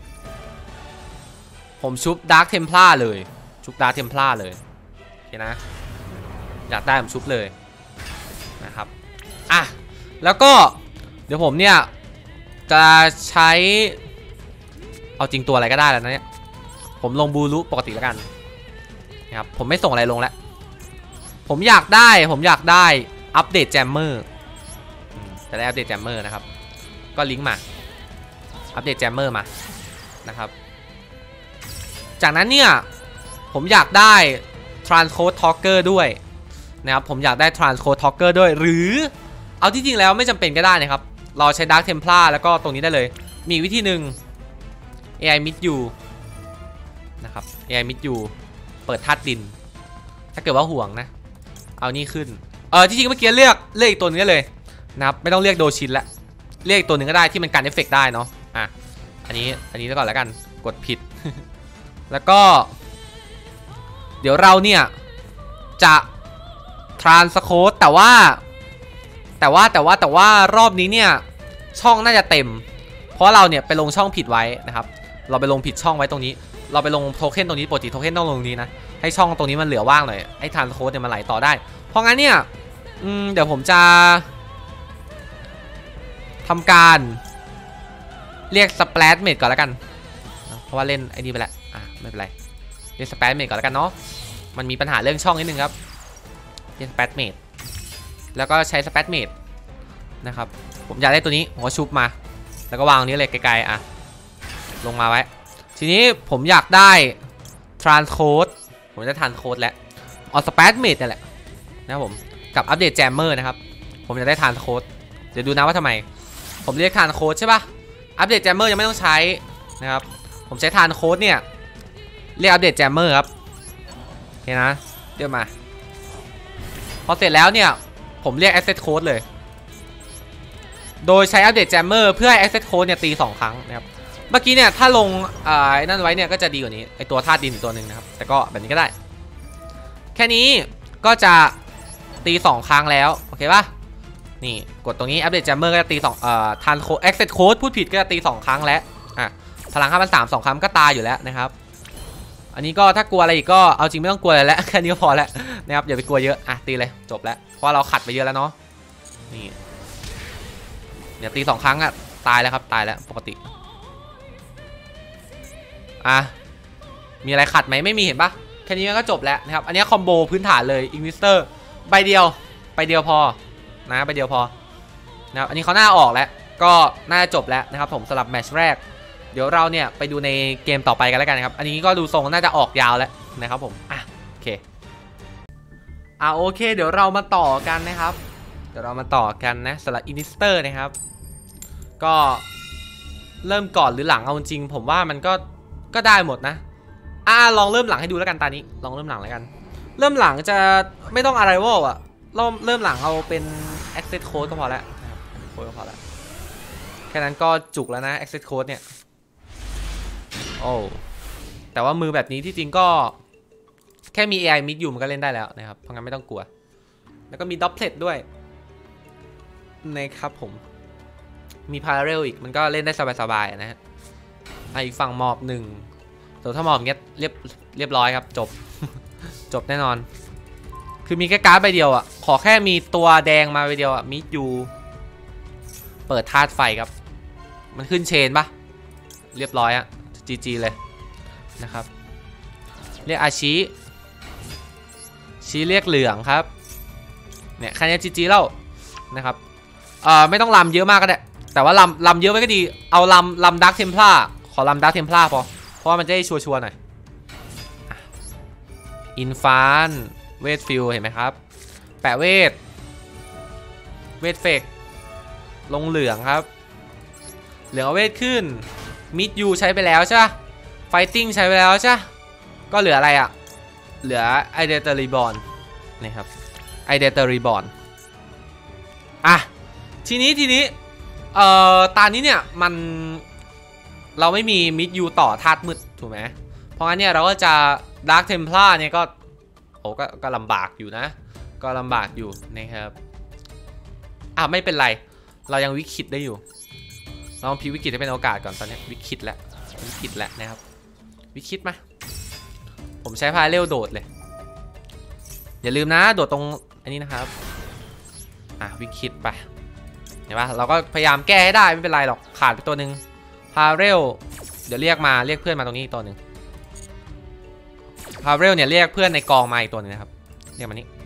ผมชุบดาร์คเทมเพลาเลยชุบดาร์คเทมเพลาเลยโอเคนะอยากได้ผมชุบเลยนะครับอ่ะแล้วก็เดี๋ยวผมเนี่ยจะใช้เอาจริงตัวอะไรก็ได้แล้วนะเนี่ยผมลงบูรุปกติแล้วกันนะครับผมไม่ส่งอะไรลงแล้วผมอยากได้ผมอยากได้อัปเดตแจมเมอร์จะได้อัปเดตแจมเมอร์นะครับก็ลิงก์มาอัปเดตแจมเมอร์มานะครับจากนั้นเนี่ยผมอยากได้ Transcode Talker ด้วยนะครับผมอยากได้ Transcode Talker ด้วยหรือเอาที่จริงแล้วไม่จำเป็นก็ได้นะครับเราใช้ Dark Templar แล้วก็ตรงนี้ได้เลยมีวิธีหนึ่ง เอ ไอ Meet You นะครับ เอ ไอ Meet You เปิดธาตุดินถ้าเกิดว่าห่วงนะเอานี่ขึ้นเออที่จริงเมื่อกี้เลือกเลือกอีกตัวนึงได้เลยนะครับไม่ต้องเรียกโดชินละเรียกอีกตัวหนึ่งก็ได้ที่มันกันเอฟเฟกต์ได้เนาะอ่ะอันนี้อันนี้แล้วก่อนแล้วกันกดผิด แล้วก็เดี๋ยวเราเนี่ยจะทรานสโคดแต่ว่าแต่ว่าแต่ว่าแต่ว่ารอบนี้เนี่ยช่องน่าจะเต็มเพราะเราเนี่ยไปลงช่องผิดไว้นะครับเราไปลงผิดช่องไว้ตรงนี้เราไปลงโทเค็นตรงนี้ปกติโทเค็นต้องลงตรงนี้นะให้ช่องตรงนี้มันเหลือว่างหน่อยให้ทรานสโคดเนี่ยมันไหลต่อได้เพราะงั้นเนี่ยอืมเดี๋ยวผมจะทำการเรียกสเปรดเมดก่อนแล้วกันเพราะว่าเล่นไอ้นี่ไปแล้วอ่ะไม่เป็นไรเรียกสเปรดเมดก่อนแล้วกันเนาะมันมีปัญหาเรื่องช่องนิดนึงครับเรียกสเปรดเมดแล้วก็ใช้สเปรดเมดนะครับผมอยากได้ตัวนี้ผมก็ชุบมาแล้วก็วางนี้เลยไกลๆอ่ะลงมาไว้ทีนี้ผมอยากได้ทรานโคดผมจะทรานโคดแล้วเอาสเปรดเมดนี่แหละนะครับผมกับอัปเดตแจมเมอร์นะครับผมจะได้ทรานโคดเดี๋ยวดูนะว่าทำไมผมเรียกทรานโคดใช่ป่ะอัปเดตแจมเมอร์ยังไม่ต้องใช้นะครับผมใช้ทรานโคดเนี่ยเรียกอัปเดตแจมเมอร์ครับโอเคนะเดี๋ยวมาพอเสร็จแล้วเนี่ยผมเรียก Access Code เลยโดยใช้อัปเดตแจมเมอร์เพื่อให้ Access Code เนี่ยตีสองครั้งนะครับเมื่อกี้เนี่ยถ้าลงไอ้นั่นไว้เนี่ยก็จะดีกว่านี้ไอตัวธาตุดินอีกตัวหนึ่งนะครับแต่ก็แบบนี้ก็ได้แค่นี้ก็จะตีสองครั้งแล้วโอเคป่ะนี่กดตรงนี้อัปเดตแจมเมอร์ก็จะตีสองเอ่อทันโค้ด Access Code พูดผิดก็จะตีสองครั้งแล้วอ่ะพลังห้าพันสามสองครั้งก็ตายอยู่แล้วนะครับอันนี้ก็ถ้ากลัวอะไรอีกก็เอาจริงไม่ต้องกลัวอะไรแล้วแค่นี้ก็พอแล้วนะครับอย่าไปกลัวเยอะอ่ะตีเลยจบแล้วเพราะเราขัดไปเยอะแล้วเนาะนี่เดี๋ยวตีสองครั้งอ่ะตายแล้วครับตายแล้วปกติอ่ะมีอะไรขัดไหมไม่มีเห็นปะแค่นี้ก็จบแล้วนะครับอันนี้คอมโบพื้นฐานเลยอิงลิสเตอร์ใบเดียวใบเดียวพอนะใบเดียวพอนะครับอันนี้เขาหน้าออกแล้วก็น่าจะจบแล้วนะครับผมสำหรับแมตช์แรกเดี๋ยวเราเนี่ยไปดูในเกมต่อไปกันแล้วกันครับอันนี้ก็ดูทรงน่าจะออกยาวแล้วนะครับผมอ่ะโอเคอ่ะโอเคเดี๋ยวเรามาต่อกันนะครับเดี๋ยวเรามาต่อกันนะสำหรับอิงลิสเตอร์นะครับก็เริ่มก่อนหรือหลังเอาจริงผมว่ามันก็ก็ได้หมดนะอ่ะลองเริ่มหลังให้ดูแล้วกันตานี้ลองเริ่มหลังแล้วกันเริ่มหลังจะไม่ต้องอะไรวะอ่ะเริ่มเริ่มหลังเอาเป็น access code ก็พอแล้วนะครับโค้ดก็พอแล้วแค่นั้นก็จุกแล้วนะ access code เนี่ยโอ้แต่ว่ามือแบบนี้ที่จริงก็แค่มี เอ ไอ มิดอยู่มันก็เล่นได้แล้วนะครับเพราะงั้นไม่ต้องกลัวแล้วก็มี Dopplet ด้วยนะครับผมมี Parallel อีกมันก็เล่นได้สบายๆนะฮะอีกฝั่งมอบหนึ่งส่วนถ้ามอบเงี้ยเรียบเรียบร้อยครับจบ จบแน่นอนคือมีแค่การ์ดใบเดียวอ่ะขอแค่มีตัวแดงมาใบเดียวอ่ะมิดยูเปิดธาตุไฟครับมันขึ้นเชนปะเรียบร้อยอ่ะจีจีเลยนะครับเรียกอาชิชี้เรียกเหลืองครับเนี่ยแค่นี้จีจีแล้วนะครับเอ่อไม่ต้องลำเยอะมากก็ได้แต่ว่าลำลำเยอะไปก็ดีเอาลำลำดักเทมพลาขอลำดักเทมพลาพอเพราะว่ามันจะได้ชัวร์ๆหน่อยอินฟานเวทฟิลเห็นไหมครับแปะเวทเวทเฟกลงเหลืองครับเหลืองเอาเวทขึ้นมิดยูใช้ไปแล้วใช่ไหมไฟติ้งใช้ไปแล้วใช่ก็เหลืออะไรอ่ะเหลือไอเดเตอร์รีบอร์นนี่ครับไอเดเตอร์รีบอร์นอ่ะทีนี้ทีนี้เอ่อตอนนี้เนี่ยมันเราไม่มีมิดยูต่อธาตุมืดถูกไหมเพราะงั้นเนี่ยเราก็จะดาร์คเทมเพลาเนี่ยก็โอ้ก็ก็ลำบากอยู่นะก็ลำบากอยู่นะครับอ่ะไม่เป็นไรเรายังวิกฤตได้อยู่ลองพิวิกฤตให้เป็นโอกาสก่อนตอนนี้วิกฤตแล้ววิกฤตแล้วนะครับวิกฤตมาผมใช้พาเรลโดดเลยอย่าลืมนะโดดตรงอันนี้นะครับอ่ะวิกฤตไปเห็นปะเราก็พยายามแก้ให้ได้ไม่เป็นไรหรอกขาดไปตัวหนึ่งพาเรลเดี๋ยวเรียกมาเรียกเพื่อนมาตรงนี้อีกตัวหนึ่งพาเรลเนี่ยเรียกเพื่อนในกองมาอีกตัวนึงนะครับเรียกมานี้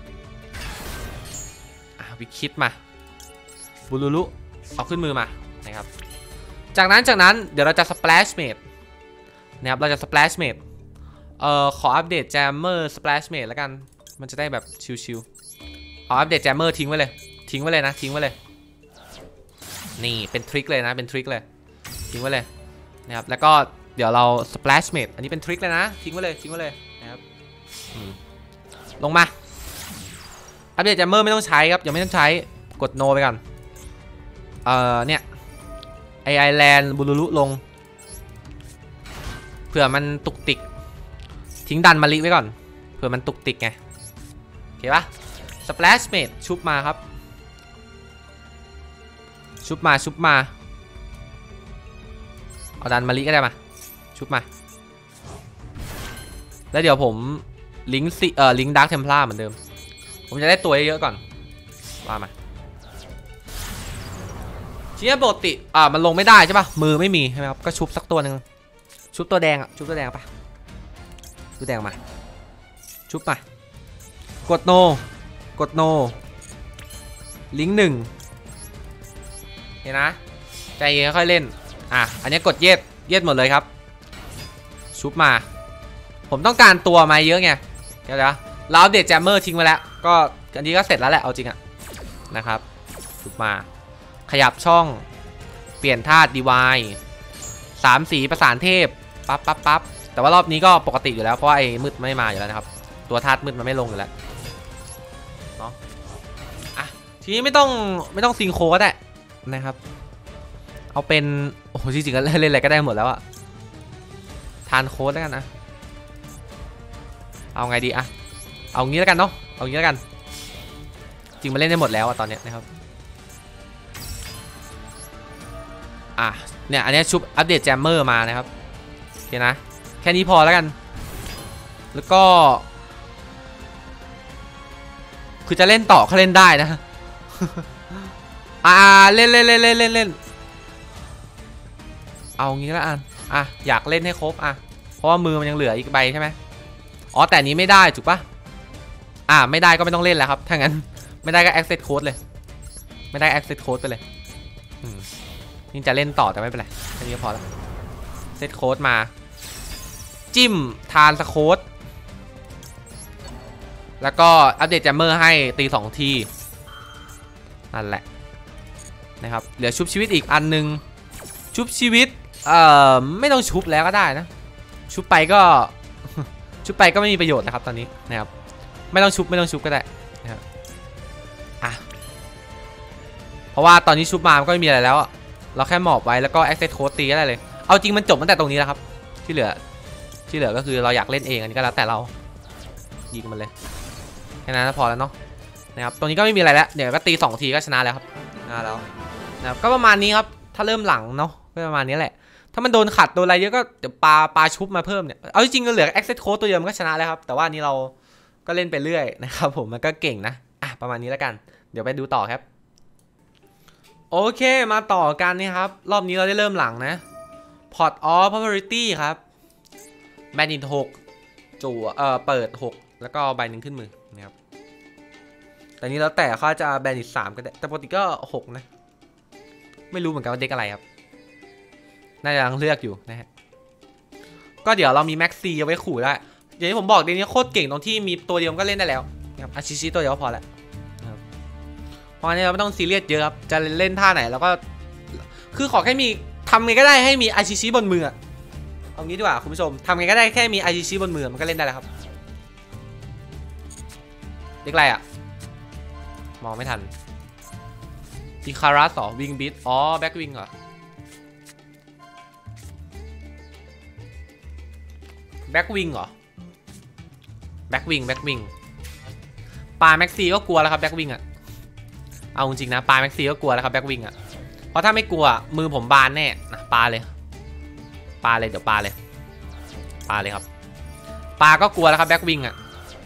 วิคิดมาบูรูลุเอาขึ้นมือมานะครับจากนั้นจากนั้นเดี๋ยวเราจะสเปลชเมดนะครับเราจะสเปลชเมดเอ่อขออัปเดตแจมเมอร์สเปลชเมดแล้วกันมันจะได้แบบชิวๆขออัปเดตแจมเมอร์ทิ้งไว้เลยทิ้งไว้เลยนะทิ้งไว้เลยนี่เป็นทริคเลยนะเป็นทริคเลยทิ้งไว้เลยนะครับแล้วก็เดี๋ยวเรา splash mate อันนี้เป็นทริคเลยนะทิ้งไว้เลยทิ้งไว้เลยนะครับลงมาอัปเดตแจมเมอร์ไม่ต้องใช้ครับยังไม่ต้องใช้กด no ไปก่อนเอ่อเนี่ยไอไอแลนด์บูรูลุลงเผื่อมันตุกติกทิ้งดันมาลิไว้ก่อนเผื่อมันตุกติกไงโอเคปะ splash mate ชุบมาครับชุบมาชุบมาเอาดันมาลิก็ได้มาชุบมาแล้วเดี๋ยวผมลิงก์เอ่อลิงก์ดาร์คเทมเพลาเหมือนเดิมผมจะได้ตัวเยอะๆก่อนว่ามาทีนี้ปกติอ่ามันลงไม่ได้ใช่ปะมือไม่มีใช่ไหมครับก็ชุบสักตัวหนึ่งชุบตัวแดงอ่ะชุบตัวแดงปะชุบแดงมาชุบมากดโนกดโนลิงก์หนึ่งเห็นนะใจเย็นค่อยเล่นอ่ะอันนี้กดเย็ดเย็ดหมดเลยครับชุบมาผมต้องการตัวมาเยอะไงเดี๋ยวนะเราอัปเดตแจมเมอร์ทิ้งไว้แล้วก็อันนี้ก็เสร็จแล้วแหละเอาจริงอะนะครับชุบมาขยับช่องเปลี่ยนธาตุดีวายสามสีประสานเทพปั๊บปั๊บปั๊บแต่ว่ารอบนี้ก็ปกติอยู่แล้วเพราะไอ้มืดไม่มาอยู่แล้วนะครับตัวธาตุมืดมันไม่ลงอยู่แล้วเนาะอ่ะทีนี้ไม่ต้องไม่ต้องซิงโคก็ได้นะครับเอาเป็นโอ้จริงๆก็เล่นอะไรก็ได้หมดแล้วอะทานโค้ดแล้วกันนะเอาไงดีอะเอางี้แล้วกันเนาะเอางี้แล้วกันจริงมาเล่นได้หมดแล้วอะตอนเนี้ยนะครับอ่ะเนี่ยอันนี้ชุบอัปเดตแจมเมอร์มานะครับโอเคนะแค่นี้พอแล้วกันแล้วก็คือจะเล่นต่อเขาเล่นได้นะอ่าเล่นเล่นเล่นเล่นเล่นเล่นเอางี้ละอันอ่ะอยากเล่นให้ครบอ่ะเพราะว่ามือมันยังเหลืออีกใบใช่ไหมอ๋อแต่นี้ไม่ได้ถูกปะอ่าไม่ได้ก็ไม่ต้องเล่นแล้วครับถ้างั้นไม่ได้ก็ access code เลยไม่ได้ access code ไปเลยนี่จะเล่นต่อแต่ไม่เป็นไรแค่นี้ก็พอแล้ว access code มาจิ้มทานสโค้ดแล้วก็อัปเดตแจมเมอร์ให้ตีสองทีนั่นแหละนะครับเหลือชุบชีวิตอีกอันนึงชุบชีวิตเอ่อไม่ต้องชุบแล้วก็ได้นะชุบไปก็ ชุบไปก็ไม่มีประโยชน์นะครับตอนนี้นะครับไม่ต้องชุบไม่ต้องชุบก็ได้นะครับอ่ะเพราะว่าตอนนี้ชุบมามันก็ไม่มีอะไรแล้วเราแค่หมอบไว้แล้วก็ access code ตีก็ได้เลยเอาจริงมันจบตั้งแต่ตรงนี้แล้วครับที่เหลือที่เหลือก็คือเราอยากเล่นเองอันนี้ก็แล้วแต่เรายิงมันเลยแค่นั้นพอแล้วเนาะนะครับตรงนี้ก็ไม่มีอะไรแล้วเดี๋ยวก็ตีสองทีก็ชนะแล้วครับชนะแล้วนะครับก็ประมาณนี้ครับถ้าเริ่มหลังเนาะก็ประมาณนี้แหละถ้ามันโดนขัดโดนอะไรเยอะก็เดี๋ยวปลาปลาชุบมาเพิ่มเนี่ยเอาจริงๆก็เหลือ access code ตัวเดียวมันก็ชนะแล้วครับแต่ว่านี้เราก็เล่นไปเรื่อยนะครับผมมันก็เก่งนะอ่ะประมาณนี้แล้วกันเดี๋ยวไปดูต่อครับโอเคมาต่อกันนี่ครับรอบนี้เราได้เริ่มหลังนะ Pot of Popularity ครับแบนดินหกจั่วเอ่อเปิดหกแล้วก็ใบหนึ่งขึ้นมือนะครับแต่นี้แล้วแต่เขาจะแบนดินสามก็ได้แต่ปกติก็หกนะไม่รู้เหมือนกันว่าเด็กอะไรครับน่าจะยังเลือกอยู่นะฮะก็เดี๋ยวเรามีแม็กซี่เอาไว้ขู่ได้อย่างที่ผมบอกเดี๋ยวนี้โคตรเก่งตรงที่มีตัวเดียวก็เล่นได้แล้วนะครับอาชิชิตัวเดียวพอแล้วนะครับเพราะงั้นเราไม่ต้องซีเรียสเยอะครับจะเล่นท่าไหนแล้วก็คือขอแค่มีทำไงก็ได้ให้มีอาชิชิบนมือเอางี้ดีกว่าคุณผู้ชมทำไงก็ได้แค่มีอาชิชิบนมือมันก็เล่นได้แล้วครับเด็กอะไรอ่ะมองไม่ทันอิคารัสเหรอวิงบิทอ๋อแบ็กวิงเหรอแบ็กวิงเหรอแบ็กวิงแบ็กวิงปาแม็กซี่ก็กลัวแล้วครับแบ็กวิงอ่ะเอาจริงนะปาแม็กซี่ก็กลัวแล้วครับแบ็กวิงอ่ะเพราะถ้าไม่กลัวมือผมบานแน่นะปาเลยปาเลยเดี๋ยวปาเลยปาเลยครับปาก็กลัวแล้วครับแบ็กวิงอ่ะ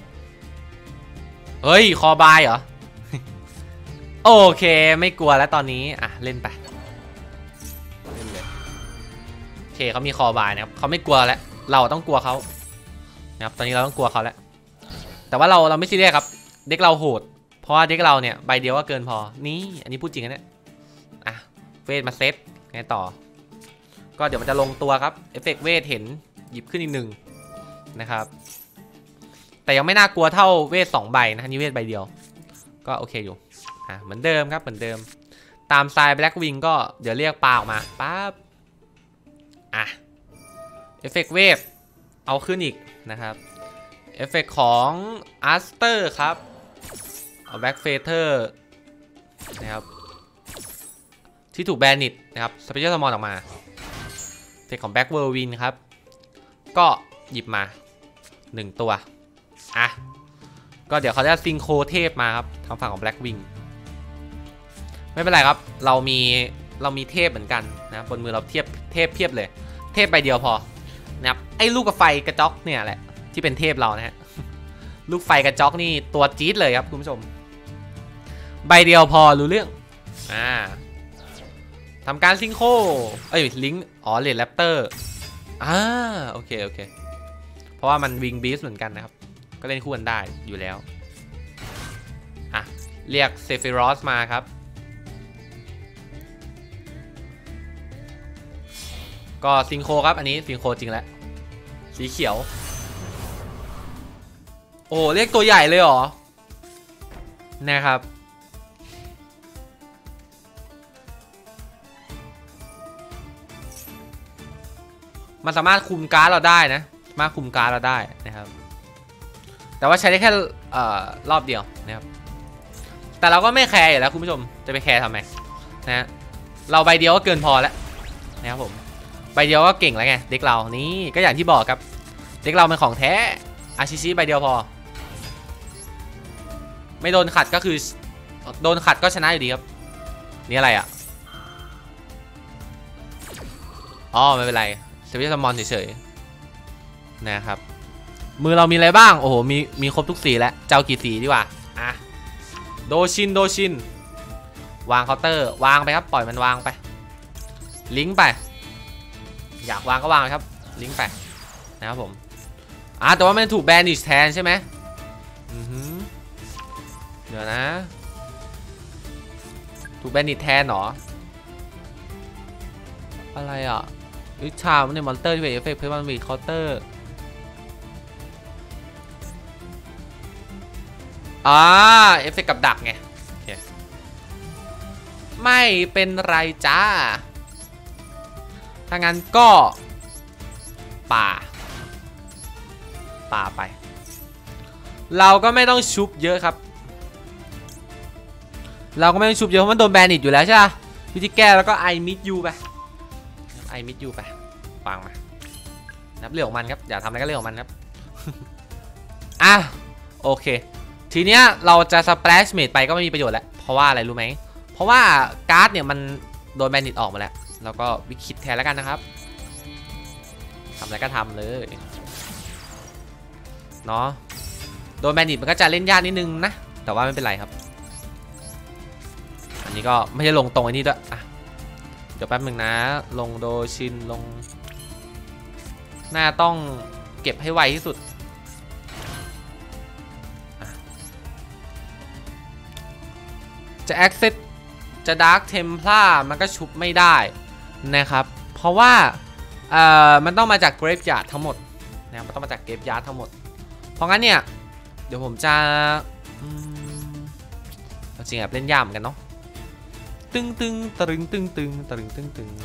เฮ้ยคอบายเหรอโอเคไม่กลัวแล้วตอนนี้อ่ะเล่นไปเล่นเลยโอเคเขามีคอบายนะครับเขาไม่กลัวแล้วเราต้องกลัวเขานะครับตอนนี้เราต้องกลัวเขาแล้วแต่ว่าเราเราไม่ซีเรียสครับเด็กเราโหดเพราะว่าเด็กเราเนี่ยใบเดียวก็เกินพอนี่อันนี้พูดจริงนะเนี่ยอ่ะเวทมาเซตไงต่อก็เดี๋ยวมันจะลงตัวครับเอฟเฟกต์เวทเห็นหยิบขึ้นอีกหนึ่งนะครับแต่ยังไม่น่ากลัวเท่าเวทสองใบนะนี่เวทใบเดียวก็โอเคอยู่อ่ะเหมือนเดิมครับเหมือนเดิมตามสไตล์แบล็กวิงก็เดี๋ยวเรียกปลาออกมาปั๊บอ่ะเอฟเฟกต์เวทเอาขึ้นอีกนะครับเอฟเฟกต์ของอัสเตอร์ครับเอาแบ็กเฟเธอร์นะครับที่ถูกแบนนิดนะครับสเปเชียลสมอนออกมาเอฟเฟกต์ของแบ็กเวอร์วินครับก็หยิบมาหนึ่งตัวอ่ะก็เดี๋ยวเขาจะซิงโคเทพมาครับทางฝั่งของแบล็กวิงไม่เป็นไรครับเรามีเรามีเทพเหมือนกันนะบนมือเราเทียบเทพเพียบเลยเทพใบเดียวพอนะครับไอ้ลูกกระไฟกระจอกเนี่ยแหละที่เป็นเทพเรานะฮะลูกไฟกระจอกนี่ตัวจี๊ดเลยครับคุณผู้ชมใบเดียวพอรู้เรื่องอ่าทำการซิงโคเอ้ยลิงก์อ๋อเลดแรปเตอร์อ่าโอเคโอเคเพราะว่ามันวิงบีสเหมือนกันนะครับก็เล่นคู่กันได้อยู่แล้วอ่ะเรียกเซฟิรอสมาครับก็ซิงโคครับอันนี้ซิงโคจริงแล้วสีเขียวโอ้เรียกตัวใหญ่เลยเหรอนะครับมันสามารถคุมการ์ดเราได้นะสามารถคุมการ์ดเราได้นะครับแต่ว่าใช้ได้แค่เอ่อรอบเดียวนะครับแต่เราก็ไม่แคร์อยู่แล้วคุณผู้ชมจะไปแคร์ทำไมนะเราใบเดียวก็เกินพอแล้วนะครับผมใบเดียวก็เก่งแล้วไงเด็กเรานี่ก็อย่างที่บอกครับเด็กเราเป็นของแท้อาชิชิใบเดียวพอไม่โดนขัดก็คือโดนขัดก็ชนะอยู่ดีครับนี่อะไรอ่ะอ๋อไม่เป็นไรเซฟิสมอนเฉยๆนะครับมือเรามีอะไรบ้างโอ้โหมีมีครบทุกสีแล้วเจ้ากี่สีดีกว่าอ่ะโดชินโดชินวางเคาน์เตอร์วางไปครับปล่อยมันวางไปลิงก์ไปอยากวางก็วางครับลิงก์ไปนะครับผมอ่ะแต่ว่ามันถูกแบนดิชแทนใช่ไหมอือฮึเดี๋ยวนะถูกแบนดิชแทนหรออะไรอ่ะวิชามันในมอนเตอร์ที่เป็นเอฟเฟกต์เพื่อมันมีเคาน์เตอร์อ่าเอฟเฟกต์กับดักไงไม่เป็นไรจ้าถ้างั้นก็ป่าป่าไปเราก็ไม่ต้องชุบเยอะครับเราก็ไม่ต้องชุบเยอะเพราะมันโดนแบนอีกอยู่แล้วใช่ไหมวิธีแก้แล้วก็ไอมิดยูไปไอมิดยูไปฟังมานับเรื่องของมันครับอย่าทำอะไรก็เรื่องของมันครับ อ่ะโอเคทีเนี้ยเราจะสเปรชเมดไปก็ไม่มีประโยชน์แล้วเพราะว่าอะไรรู้ไหมเพราะว่าการ์ดเนี่ยมันโดนแบนดิตออกมาแล้วแล้วก็วิคิดแทนแล้วกันนะครับทำอะไรก็ทำเลยเนาะโดนแบนดิตมันก็จะเล่นยากนิดนึงนะแต่ว่าไม่เป็นไรครับอันนี้ก็ไม่ใช่ลงตรงไอ้นี่ด้วยอ่ะเดี๋ยวแป๊บนึงนะลงโดชินลงหน้าต้องเก็บให้ไวที่สุดจะ access จะ Dark Templar มันก็ชุบไม่ได้นะครับเพราะว่าเอ่อมันต้องมาจาก Graveyard ทั้งหมดนะครับมันต้องมาจาก Graveyard ทั้งหมดเพราะงั้นเนี่ยเดี๋ยวผมจะจริงๆแบบเล่นยากเหมือนกันเนาะตึงตึงตรึงตึงตึงตรึงตึงตึง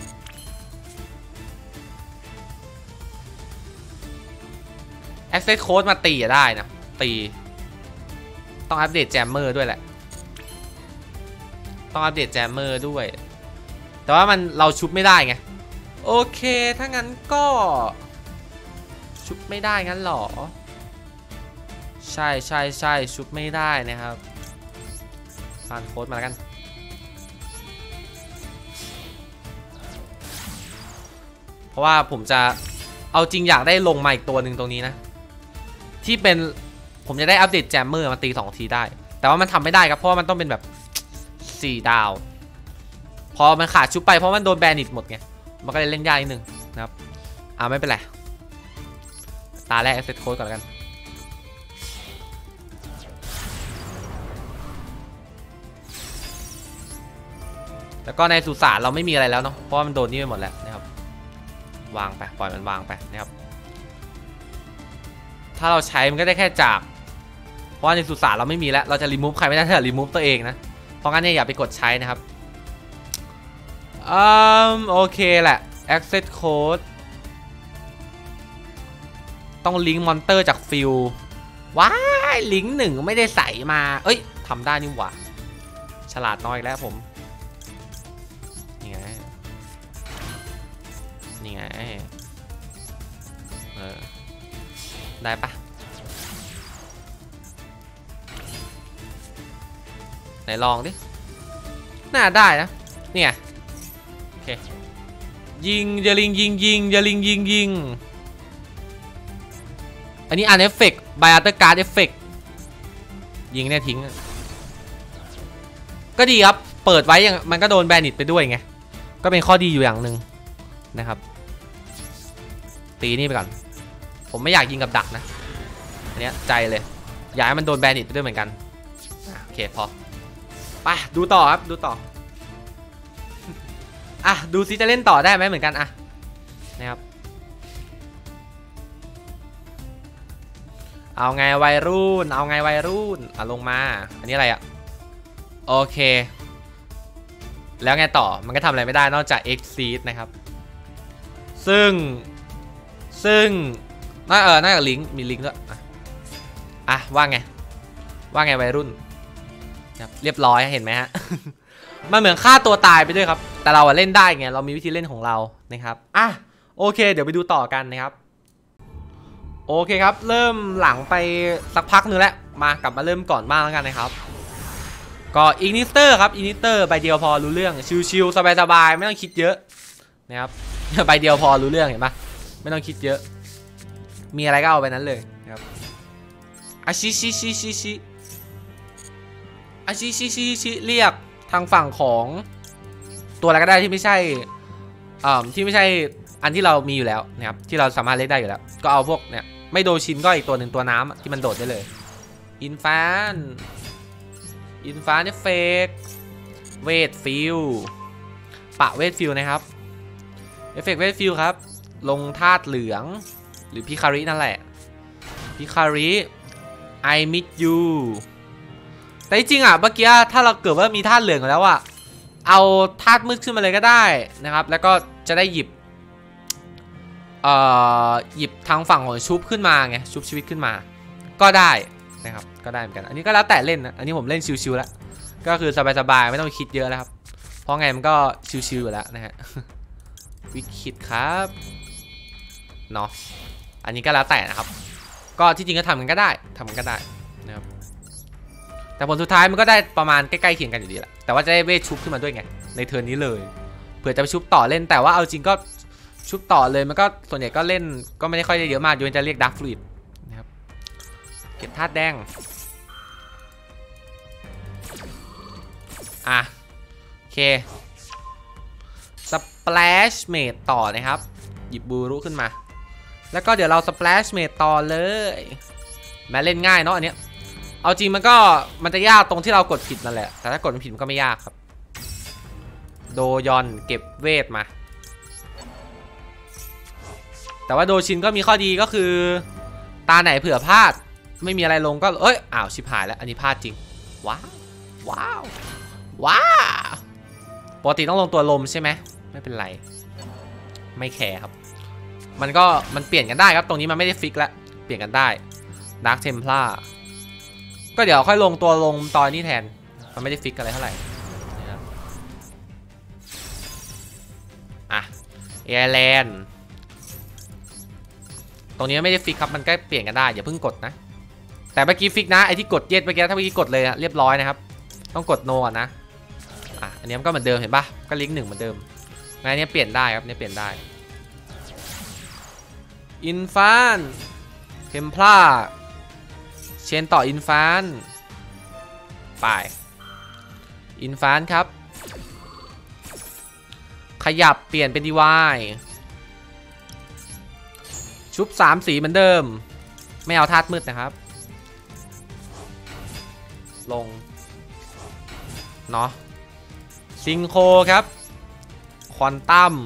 access code มาตีได้นะตีต้องอัปเดต Jammer ด้วยแหละต้องอัปเดต Jammer ด้วยแต่ว่ามันเราชุบไม่ได้ไงโอเคถ้างั้นก็ชุบไม่ได้งั้นหรอใช่ใช่ใช่ชุบไม่ได้นะครับผ่านโค้ดมาแล้วกันเพราะว่าผมจะเอาจริงอยากได้ลงมาอีกตัวหนึ่งตรงนี้นะที่เป็นผมจะได้อัปเดต Jammer มาตีสองทีได้แต่ว่ามันทำไม่ได้ครับเพราะว่ามันต้องเป็นแบบสี่ดาวพอมันขาดชุบไปเพราะมันโดนแบนอีกหมดไงมันก็เลยเล่นยากนิดนึงนะครับอ่าไม่เป็นไรตาแรก access code ก่อนแล้วกันแล้วก็ในสุสานเราไม่มีอะไรแล้วเนาะเพราะมันโดนนี่ไปหมดแล้วนะครับวางไปปล่อยมันวางไปนะครับถ้าเราใช้มันก็ได้แค่จากเพราะในสุสานเราไม่มีแล้วเราจะรีมูฟใครไม่ได้ถ้ารีมูฟตัวเองนะเพราะงั้นเนี่ยอย่าไปกดใช้นะครับอืมโอเคแหละ access code ต้องลิงก์มอนเตอร์จากฟิลว้ายลิงก์หนึ่งไม่ได้ใส่มาเอ้ยทำได้นี่หว่าฉลาดน้อยอีกแล้วผมนี่ไงนี่ไงเออได้ปะไหนลองดิน่าได้นะเนี่ยโอเคยิงอย่าลิงยิงยิงอย่าลิงยิงยิงอันนี้อันเอฟเฟกต์ไบอัลเตอร์การ์ดเอฟเฟกต์ยิงเนี่ยทิ้งก็ดีครับเปิดไว้ยังมันก็โดนแบนิตไปด้วยไงก็เป็นข้อดีอยู่อย่างหนึ่งนะครับตีนี่ไปก่อนผมไม่อยากยิงกับดักนะอันนี้ใจเลยอยากให้มันโดนแบนิตไปด้วยเหมือนกันโอเคพอไปดูต่อครับดูต่ออ่ะดูซิจะเล่นต่อได้ไหมเหมือนกันอ่ะนะครับเอาไงวัยรุ่นเอาไงวัยรุ่นอ่ะลงมาอันนี้อะไรอ่ะโอเคแล้วไงต่อมันก็ทำอะไรไม่ได้นอกจาก exceed นะครับซึ่งซึ่งน่าเออน่าจะลิงก์มีลิงก์ด้วยอ่ะอ่ะว่าไงว่าไงวัยรุ่นเรียบร้อยเห็นไหมฮะ มันเหมือนฆ่าตัวตายไปด้วยครับแต่เราเล่นได้ไงเรามีวิธีเล่นของเรานะครับอ่ะโอเคเดี๋ยวไปดูต่อกันนะครับโอเคครับเริ่มหลังไปสักพักนึงแล้วมากลับมาเริ่มก่อนบ้างแล้วกันนะครับก็อินิสเตอร์ครับอินิสเตอร์ใบเดียวพอรู้เรื่องชิวๆสบายๆไม่ต้องคิดเยอะนะครับใบเดียวพอรู้เรื่องเห็นปะไม่ต้องคิดเยอะมีอะไรก็เอาไปนั้นเลยนะครับอาชิชิชิชิชิอาชิชิชิชิเรียกทางฝั่งของตัวอะไรก็ได้ที่ไม่ใช่อ่าที่ไม่ใช่อันที่เรามีอยู่แล้วนะครับที่เราสามารถเล่นได้อยู่แล้วก็เอาพวกเนี่ยไม่โดชินก็อีกตัวหนึ่งตัวน้ำที่มันโดดได้เลยอินฟานอินฟานเอฟเฟกเวทฟิลปะเวทฟิลนะครับเอฟเฟกเวทฟิลครับลงธาตุเหลืองหรือพิคารินั่นแหละพิคาริ I miss you แต่จริงอ่ะเมื่อกี้ถ้าเราเกิดว่ามีธาตุเหลืองแล้วอ่ะเอาธาตุมืดขึ้นมาเลยก็ได้นะครับแล้วก็จะได้หยิบเอ่อหยิบทางฝั่งของชุบขึ้นมาไงชุบชีวิตขึ้นมาก็ได้นะครับก็ได้เหมือนกันอันนี้ก็แล้วแต่เล่นนะอันนี้ผมเล่นชิวๆแล้วก็คือสบายๆไม่ต้องคิดเยอะแล้วครับเพราะไงมันก็ชิวๆอยู่แล้วนะฮะวิคิดครับเนาะอันนี้ก็แล้วแต่นะครับก็ที่จริงก็ทำกันก็ได้ทำกันก็ได้นะครับแต่ผลสุดท้ายมันก็ได้ประมาณใกล้ๆเคียงกันอยู่ดีแหละแต่ว่าจะได้เวทชุบขึ้นมาด้วยไงในเทิร์นนี้เลยเผื่อจะไปชุบต่อเล่นแต่ว่าเอาจริงก็ชุบต่อเลยมันก็ส่วนใหญ่ก็เล่นก็ไม่ได้ค่อยได้เยอะมากโดยจะเรียกดักฟลูอิดนะครับเก็บธาตุแดงอ่ะโอเคสเปลชเมดต่อนะครับหยิบบูรุขึ้นมาแล้วก็เดี๋ยวเราสเปลชเมดต่อเลยแม้เล่นง่ายเนาะอันเนี้ยเอาจริงมันก็มันจะยากตรงที่เรากดผิดนั่นแหละแต่ถ้ากดผิดมันก็ไม่ยากครับโดยอนเก็บเวทมาแต่ว่าโดชินก็มีข้อดีก็คือตาไหนเผื่อพลาดไม่มีอะไรลงก็เอ้ยอ้าวชิบหายแล้วอันนี้พลาดจริงว้าวว้าวว้าวปกติต้องลงตัวลมใช่ไหมไม่เป็นไรไม่แคร์ครับมันก็มันเปลี่ยนกันได้ครับตรงนี้มันไม่ได้ฟิกแล้วเปลี่ยนกันได้ดาร์คเทมพลาก็เดี๋ยวค่อยลงตัวลงตอนนี้แทนมันไม่ได้ฟิกอะไรเท่าไหร่อ่ะเอไอแลนด์ตรงนี้ไม่ได้ฟิกครับมันก็เปลี่ยนกันได้อย่าเพิ่งกดนะแต่เมื่อกี้ฟิกนะไอที่กดเย็ดเมื่อกี้ถ้าเมื่อกี้กดเลยนะเรียบร้อยนะครับต้องกดโนก่อนนะอ่ะอันนี้มันก็เหมือนเดิมเห็นปะก็ลิงก์หนึ่งเหมือนเดิมงั้นอันนี้เปลี่ยนได้ครับเนี่ยเปลี่ยนได้อินฟานเทมพลาเชนต่ออินฟานไปอินฟานครับขยับเปลี่ยนเป็นดีวายชุบสามสีเหมือนเดิมไม่เอาธาตุมืดนะครับลงเนาะซิงโคครับควอนตัม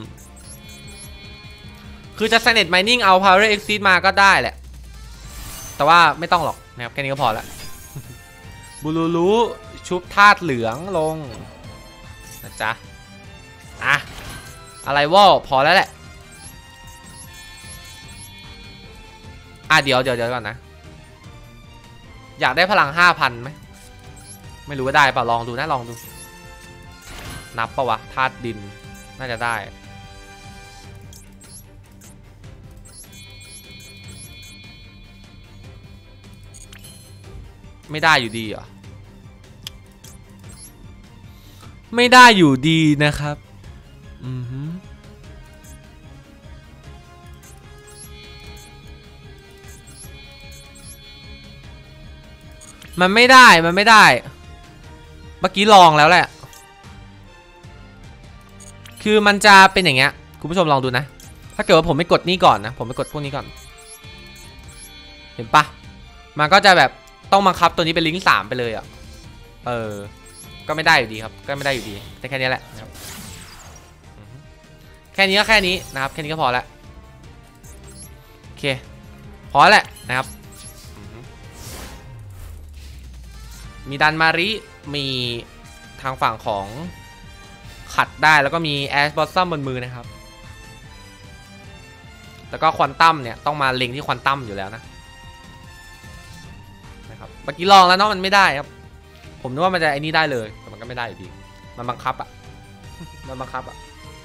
คือจะ Sanet Mining เอา Power Exceed มาก็ได้แหละแต่ว่าไม่ต้องหรอกนะครับแค่นี้ก็พอแล้วบูรูรูชุบธาตุเหลืองลงนะจ๊ะอ่ะอะไรวะพอแล้วแหละอ่ะเดี๋ยวเดี๋ยวเดี๋ยวก่อนนะอยากได้พลัง ห้าพัน ไหมไม่รู้ว่าได้ป่ะลองดูนะลองดูนับป่ะวะธาตุดินน่าจะได้ไม่ได้อยู่ดีเหรอไม่ได้อยู่ดีนะครับอือฮึมันไม่ได้มันไม่ได้เมื่อกี้ลองแล้วแหละคือมันจะเป็นอย่างเงี้ยคุณผู้ชมลองดูนะถ้าเกิดว่าผมไม่กดนี่ก่อนนะผมไม่กดพวกนี้ก่อนเห็นปะมันก็จะแบบต้องบังคับตัวนี้เป็นลิงก์สามไปเลยอ่ะเออก็ไม่ได้อยู่ดีครับก็ไม่ได้อยู่ดีแต่แค่นี้แหละนะครับแค่นี้ก็แค่นี้นะครับแค่นี้ก็พอแล้วโอเคพอแหละนะครับมีดันมาริมีทางฝั่งของขัดได้แล้วก็มีแอชบอสซัมบนมือนะครับแล้วก็ควอนตัมเนี่ยต้องมาเล็งที่ควอนตัมอยู่แล้วนะนะครับเมื่อกี้ลองแล้วเนาะมันไม่ได้ครับผมนึกว่ามันจะไอ้นี่ได้เลยแต่มันก็ไม่ได้อยู่ดีมันบังคับอ่ะมันบังคับอ่ะ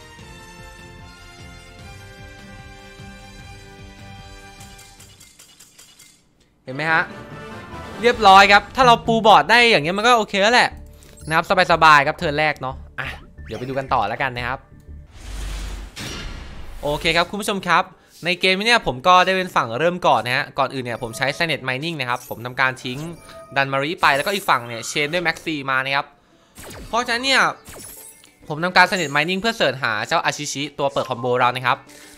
เห็นไหมฮะเรียบร้อยครับถ้าเราปูบอร์ดได้อย่างเงี้ยมันก็โอเคแล้วแหละนะครับสบายๆครับเทิร์นแรกเนาะอ่ะเดี๋ยวไปดูกันต่อแล้วกันนะครับโอเคครับคุณผู้ชมครับในเกมนี้เนี่ยผมก็ได้เป็นฝั่งเริ่มก่อนนะฮะก่อนอื่นเนี่ยผมใช้ Sanet Mining นะครับผมทำการทิ้งดันมารีไปแล้วก็อีกฝั่งเนี่ยเชนด้วยแม็กซีมานะครับเพราะฉะนั้นเนี่ยผมทำการ Sanet Mining เพื่อเสิร์ชหาเจ้าอาชิชิตัวเปิดคอมโบเรานะครับแต่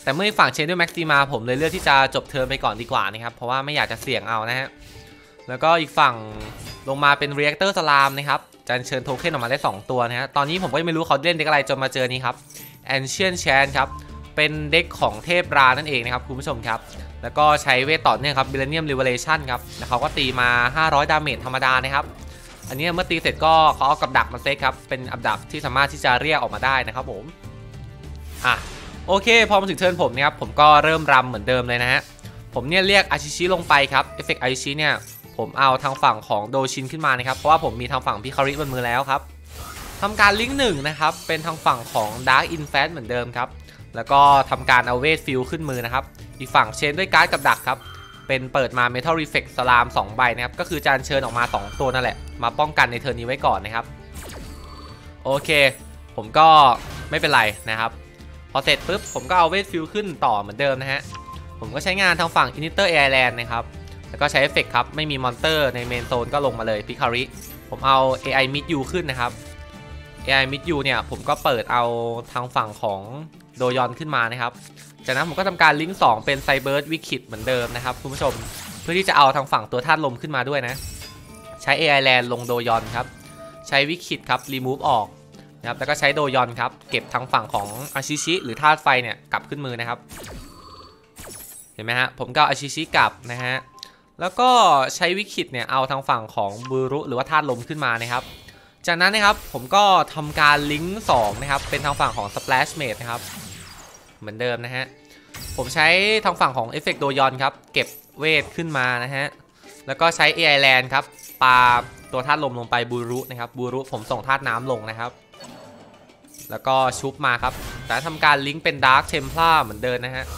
แต่เมื่อฝั่งเชนด้วยแม็กซิมาผมเลยเลือกที่จะจบเทิร์นไปก่อนดีกว่านะครับเพราะว่าไม่อยากจะเสี่ยงเอานะฮะแล้วก็อีกฝั่งลงมาเป็นรีแอคเตอร์สลามนะครับจะเชิญโทเค็นออกมาได้สองตัวนะฮะตอนนี้ผมก็ไม่รู้เขาเล่นเด็กอะไรจนมาเจอนี้ครับ Ancient Chant ครับเป็นเด็กของเทพรานั่นเองนะครับคุณผู้ชมครับแล้วก็ใช้เวทต่อเนื่องครับ Millennium Revelation ครับแล้วเขาก็ตีมาห้าร้อยดาเมจธรรมดานะครับอันนี้เมื่อตีเสร็จก็เขาเอากับดักมาเซตครับเป็นกับดักที่สามารถที่จะเรียกออกมาได้นะครับผมอ่ะโอเคพอมาถึงเทิร์นผมนะครับผมก็เริ่มรำเหมือนเดิมเลยนะฮะผมเนี่ยเรียกอาชิชิลงไปครับเอฟเฟกต์อาชิชิเนี่ยผมเอาทางฝั่งของโดชินขึ้นมานะครับเพราะว่าผมมีทางฝั่งพิคาริบนมือแล้วครับทำการลิงก์หนึ่งนะครับเป็นทางฝั่งของดาร์กอินแฟนเหมือนเดิมครับแล้วก็ทำการเอาเวทฟิลขึ้นมือนะครับอีกฝั่งเชนด้วยการ์ดกับดักครับเป็นเปิดมา Metal Reflect สลามสองใบนะครับก็คือจานเชิญออกมาสองตัวนั่นแหละมาป้องกันในเทิร์นนี้ไว้ก่อนนะครับโอเคผมก็ไม่เป็นไรนะครับพอเสร็จปุ๊บผมก็เอาเวทฟิลขึ้นต่อเหมือนเดิมนะฮะผมก็ใช้งานทางฝั่ง Inhibitor Airland นะครับแล้วก็ใช้เอฟเฟกต์ครับไม่มีมอนเตอร์ในเมนโซนก็ลงมาเลยพิคาริผมเอา เอ ไอ Mid U ขึ้นนะครับ เอ ไอ Mid U เนี่ยผมก็เปิดเอาทางฝั่งของโดยอนขึ้นมานะครับจากนั้นผมก็ทำการลิงก์สองเป็นไซเบิร์ดวิคิดเหมือนเดิมนะครับคุณผู้ชมเพื่อที่จะเอาทางฝั่งตัวธาตุลมขึ้นมาด้วยนะใช้ เอ ไอ Land ลงโดยอนครับใช้วิคิดครับรีมูฟออกนะครับแล้วก็ใช้โดยอนครับเก็บทางฝั่งของอาชิชิหรือธาตุไฟเนี่ยกลับขึ้นมือนะครับเห็นไหมฮะผมก็อาชิชิกลับนะฮะแล้วก็ใช้วิคิดเนี่ยเอาทางฝั่งของบูรุหรือว่าธาตุลมขึ้นมานะครับจากนั้นนะครับผมก็ทำการลิงก์สองนะครับเป็นทางฝั่งของ Splash Mage นะครับเหมือนเดิมนะฮะผมใช้ทางฝั่งของเอฟเฟกต์โดยอนครับเก็บเวทขึ้นมานะฮะแล้วก็ใช้ เอ ไอ Land ครับปาตัวธาตุลมลงไปบูรุนะครับบูรุผมส่งธาตุน้ำลงนะครับแล้วก็ชุบมาครับแต่ทำการลิงก์เป็น Dark Templar เหมือนเดิมนะฮะ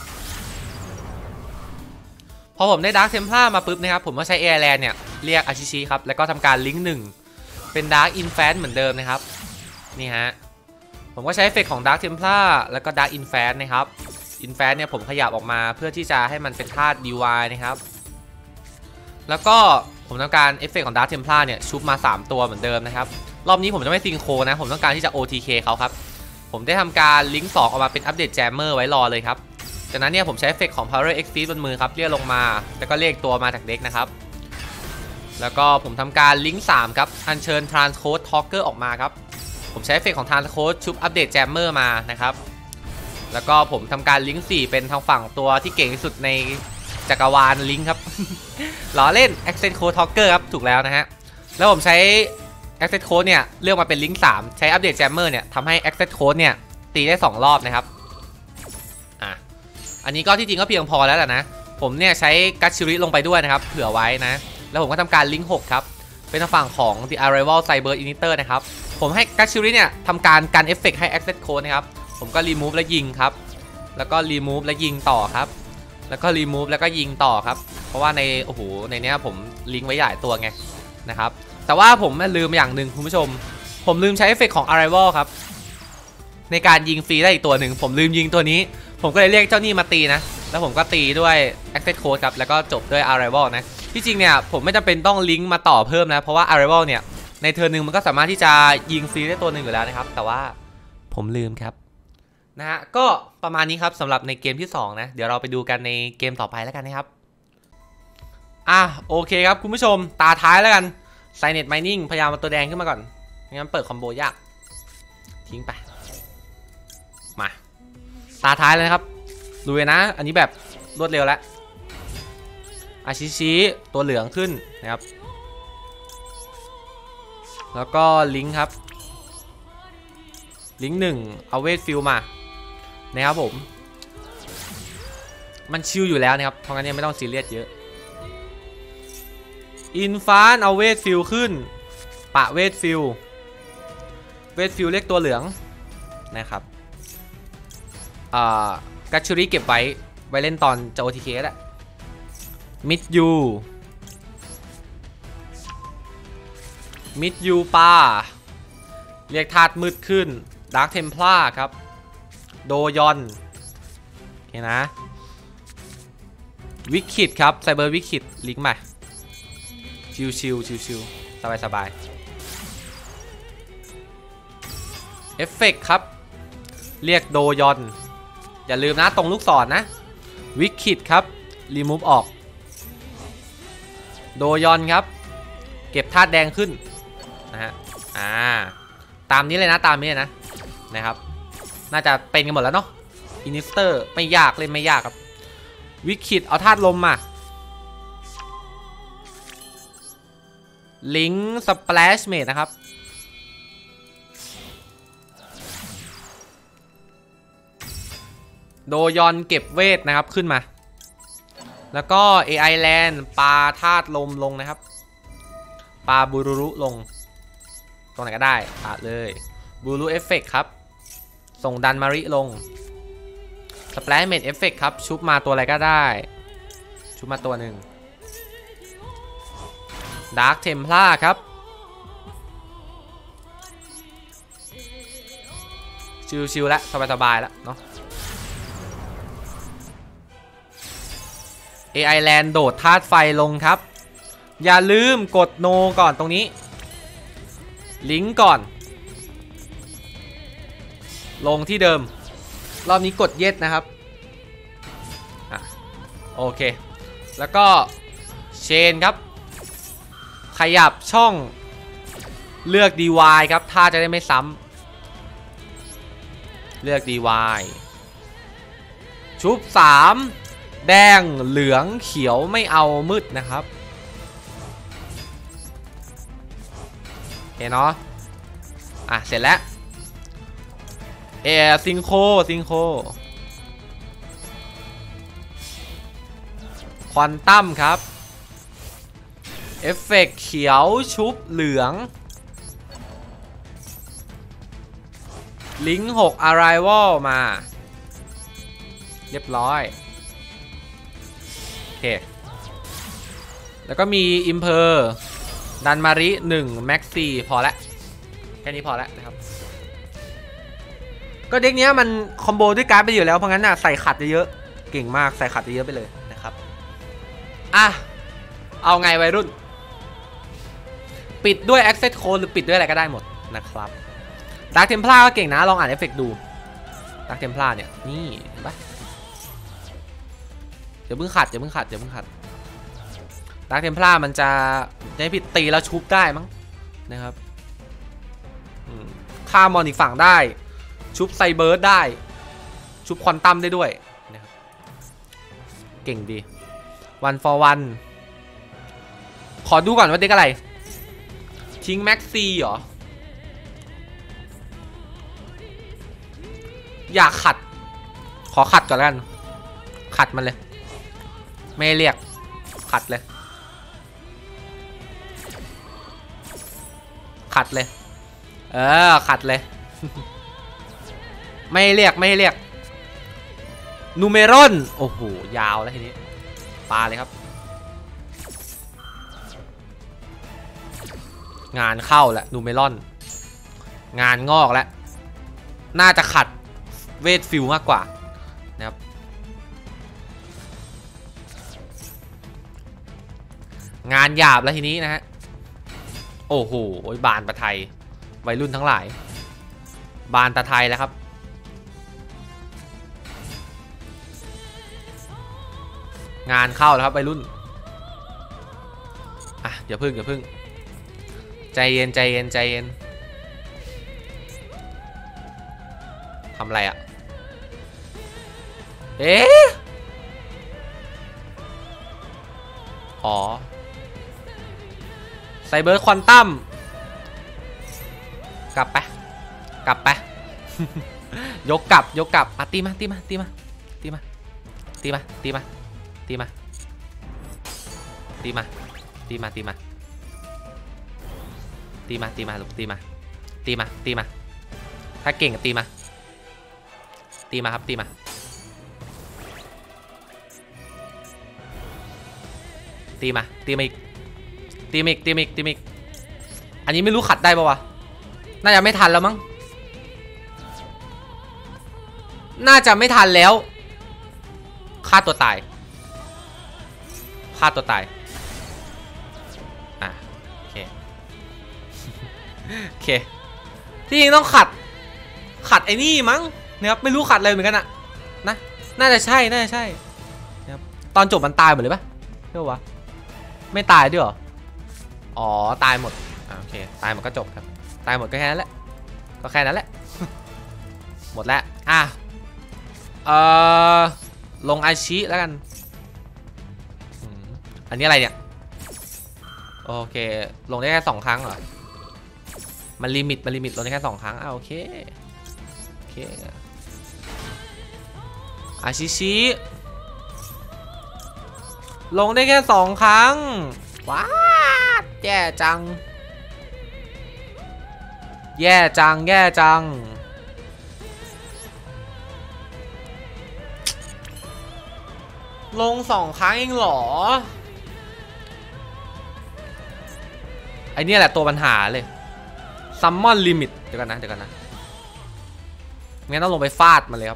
พอผมได้ Dark Templar มาปุ๊บนะครับผมก็ใช้ เอ ไอ Land เนี่ยเรียกอาชิชิครับแล้วก็ทำการลิงก์หนึ่งเป็น Dark Infant เหมือนเดิมนะครับนี่ฮะผมก็ใช้เอฟเฟกต์ของ Dark Templar แล้วก็ Dark Infant นะครับ Infant เนี่ยผมขยับออกมาเพื่อที่จะให้มันเป็นธาตุ ดี วาย นะครับแล้วก็ผมต้องการเอฟเฟกต์ของ Dark Templar เนี่ยชุบมาสามตัวเหมือนเดิมนะครับรอบนี้ผมจะไม่ซิงโครนะผมต้องการที่จะ โอ ที เค เขาครับผมได้ทำการลิงก์สองออกมาเป็นอัปเดตแจมเมอร์ไว้รอเลยครับจากนั้นเนี่ยผมใช้เอฟเฟกต์ของ Power Exceed บนมือครับเรียกลงมาแล้วก็เรียกตัวมาจากเด็กนะครับแล้วก็ผมทำการลิงก์สามครับอัญเชิญ Transcode Talker ออกมาครับผมใช้เอฟเฟกต์ของ Transcode ชุบอัปเดตแจมเมอร์มานะครับแล้วก็ผมทำการลิงก์สี่เป็นทางฝั่งตัวที่เก่งที่สุดในจักรวาลลิงก์ครับ ล้อเล่น Accent Code Talker ครับถูกแล้วนะฮะแล้วผมใช้ Accent Code เนี่ยเลือกมาเป็นลิงก์สามใช้อัปเดตแจมเมอร์เนี่ยทำให้ Accent Code เนี่ยตีได้สองรอบนะครับอ่ะอันนี้ก็ที่จริงก็เพียงพอแล้วแหละนะผมเนี่ยใช้กัตชิริลงไปด้วยนะครับเผื่อไว้นะแล้วผมก็ทำการลิงก์หกครับเป็นทางฝั่งของ The Arrival Cyber Inhibitor นะครับผมให้กัตชิริเนี่ยทำการกันเอฟเฟกต์ให้ Accent Code นะครับผมก็ Remove และยิงครับแล้วก็ Remove และยิงต่อครับแล้วก็ Remove แล้วก็ยิงต่อครับเพราะว่าในโอ้โหในเนี้ยผมลิงก์ไว้หลายตัวไงนะครับแต่ว่าผมลืมอย่างหนึ่งคุณผู้ชมผมลืมใช้เอฟเฟกต์ของ Arrival ครับในการยิงฟรีได้อีกตัวหนึ่งผมลืมยิงตัวนี้ผมก็เลยเรียกเจ้านี่มาตีนะแล้วผมก็ตีด้วย Accent Code ครับแล้วก็จบด้วย Arrival นะที่จริงเนี่ยผมไม่จำเป็นต้องลิงก์มาต่อเพิ่มนะเพราะว่า Arrival เนี่ยในเทิร์นหนึ่งมันก็สามารถที่จะยิงฟรีได้ตัวหนึ่งอยู่แล้วนะครับแต่ว่าผมลืมครับนะฮะก็ประมาณนี้ครับสำหรับในเกมที่สองนะเดี๋ยวเราไปดูกันในเกมต่อไปแล้วกันนะครับอ่ะโอเคครับคุณผู้ชมตาท้ายแล้วกัน Silent Mining พยายามเอาตัวแดงขึ้นมาก่อนไม่งั้นเปิดคอมโบยากทิ้งไปมาตาท้ายเลยนะครับดูเลยนะอันนี้แบบรวดเร็วแล้วอาชิชิตัวเหลืองขึ้นนะครับแล้วก็ลิงก์ครับลิงก์หนึ่งเอาเวทฟิลมานะครับผมมันชิลอยู่แล้วนะครับเพราะงั้นเนี่ยไม่ต้องซีเรียสเยอะอินฟานเอาเวทฟิลขึ้นปะเวทฟิลเวทฟิลเรียกตัวเหลืองนะครับอ่ากัตชูริเก็บไว้ไว้เล่นตอนจะ โอ ที เค แหละมิดยูมิดยูปาเรียกธาตุมืดขึ้นดาร์คเทมเพลาร์ครับโดยอนโอเคนะวิคิดครับไซเบอร์วิคิดลิงก์มาชิวชิวชิวชิวสบายสบายเอฟเฟกต์ครับเรียกโดยอนอย่าลืมนะตรงลูกศร นะวิกฤตครับรีมูฟออกโดยอนครับเก็บธาตุแดงขึ้นนะฮะอ่าตามนี้เลยนะตามนี้เลยนะนะครับน่าจะเป็นกันหมดแล้วเนาะอินิสเตอร์ไม่ยากเลยไม่ยากครับวิกฤตเอาธาตุลมมาลิงก์สเปลชเมดนะครับโดยอนเก็บเวทนะครับขึ้นมาแล้วก็ เอ ไอ Land ปลาธาตุลมลงนะครับปลาบูรุรุลงตรงไหนก็ได้ปาเลยบูรุเอฟเฟกครับส่งดันมาริลงสเปลชเมดเอฟเฟกครับชุบมาตัวอะไรก็ได้ชุบมาตัวหนึ่งดาร์คเทมพลาครับชิวๆแล้วสบายๆแล้วเนาะ เอ ไอ Land โดดธาตุไฟลงครับอย่าลืมกดโนก่อนตรงนี้ลิงก์ก่อนลงที่เดิมรอบนี้กดเย็ดนะครับอ่ะโอเคแล้วก็เชนครับขยับช่องเลือก ดี วาย ครับถ้าจะได้ไม่ซ้ำเลือก ดี วาย ชุบสามแดงเหลืองเขียวไม่เอามืดนะครับโอเคเนาะอ่ะเสร็จแล้วเอซิงโคซิงโคควอนตัมครับเอฟเฟกต์เขียวชุบเหลืองลิงก์หก Arrival มาเรียบร้อยโอเคแล้วก็มีอิมเพอร์ดันมาริหนึ่งแม็กซี่พอแล้วแค่นี้พอแล้วนะครับก็เด็กนี้มันคอมโบด้วยการ์ดไปอยู่แล้วเพราะงั้นน่ะใส่ขัดเยอะเก่งมากใส่ขัดเยอะไปเลยนะครับอ่ะเอาไงวัยรุ่นปิดด้วย Access Code หรือปิดด้วยอะไรก็ได้หมดนะครับดาร์คเทมพลาก็เก่งนะลองอ่านเอฟเฟกต์ดูดาร์คเทมพลาเนี่ยนี่เห็นปะเดี๋ยวเพิ่งขัดเดี๋ยวเพิ่งขัดเดี๋ยวเพิ่งขัดดาร์คเทมพลามันจะได้ผิดตีแล้วชุบได้มั้งนะครับฆ่ามอนอีกฝั่งได้ชุบไซเบิร์ดได้ชุบควอนตัมได้ด้วยนะครับเก่งดี one for one ขอดูก่อนว่าเด็กอะไรทิ้งแม็กซีเหรออยากขัดขอขัดก่อนแล้วกันขัดมันเลยไม่เรียกขัดเลยขัดเลยเออขัดเลยไม่เรียกไม่เรียกนูเมรอนโอ้โหยาวแล้วทีนี้ปาเลยครับงานเข้าแล้วนูเมรอนงานงอกแล้วน่าจะขัดเวทฟิลมากกว่านะครับงานหยาบแล้วทีนี้นะฮะโอ้โหบานตะไทยวัยรุ่นทั้งหลายบานตะไทยแล้วครับงานเข้าแล้วครับวัยรุ่นอ่ะอย่าพึ่งอย่าพึ่งใจเย็นใจเย็นใจเย็นทำอะไรอ่ะเอ๊ะอ๋อไซเบอร์ควอนตัมกลับไปกลับไป ยกกลับยกกลับอ่ะตีมาตีมาตีมาตีมาตีมาตีมาตีมาตีมาตีมาตีมาตีมาตีมาลูกตีมาตีมาตีมาถ้าเก่งก็ตีมาตีมาครับตีมาตีมาตีมาอีกตีมาอีกตีมาอีกตีมาอีกอันนี้ไม่รู้ขัดได้ปะวะน่าจะไม่ทันแล้วมั้งน่าจะไม่ทันแล้วฆ่าตัวตายฆ่าตัวตายอ่ะโอเคโอเคที่จริงต้องขัดขัดไอ้นี่มั้งนะครับไม่รู้ขัดอะไรเหมือนกันอะนะน่าจะใช่น่าจะใช่นะครับตอนจบมันตายหมดเลยปะเรื่องวะไม่ตายด้วยหรออ๋อตายหมดอ่าโอเคตายหมดก็จบครับตายหมดก็แค่นั้นแหละก็แค่นั้นแหละ หมดแล้วอ่ะเอ่อลงอาชิแล้วกันอันนี้อะไรเนี่ยโอเคลงได้แค่สองครั้งเหรอมันลิมิตมันลิมิตลงได้แค่สองครั้งอ่ะโอเคโอเคอาชิชิลงได้แค่สองครั้งว้าแย่จังแย่จังแย่จังลงสองครั้งเองเหรอไอเนี่ยแหละตัวปัญหาเลยซัมมอนลิมิตเดี๋ยวกันนะเดี๋ยวกันนะงั้นต้องลงไปฟาดมันเลยครับ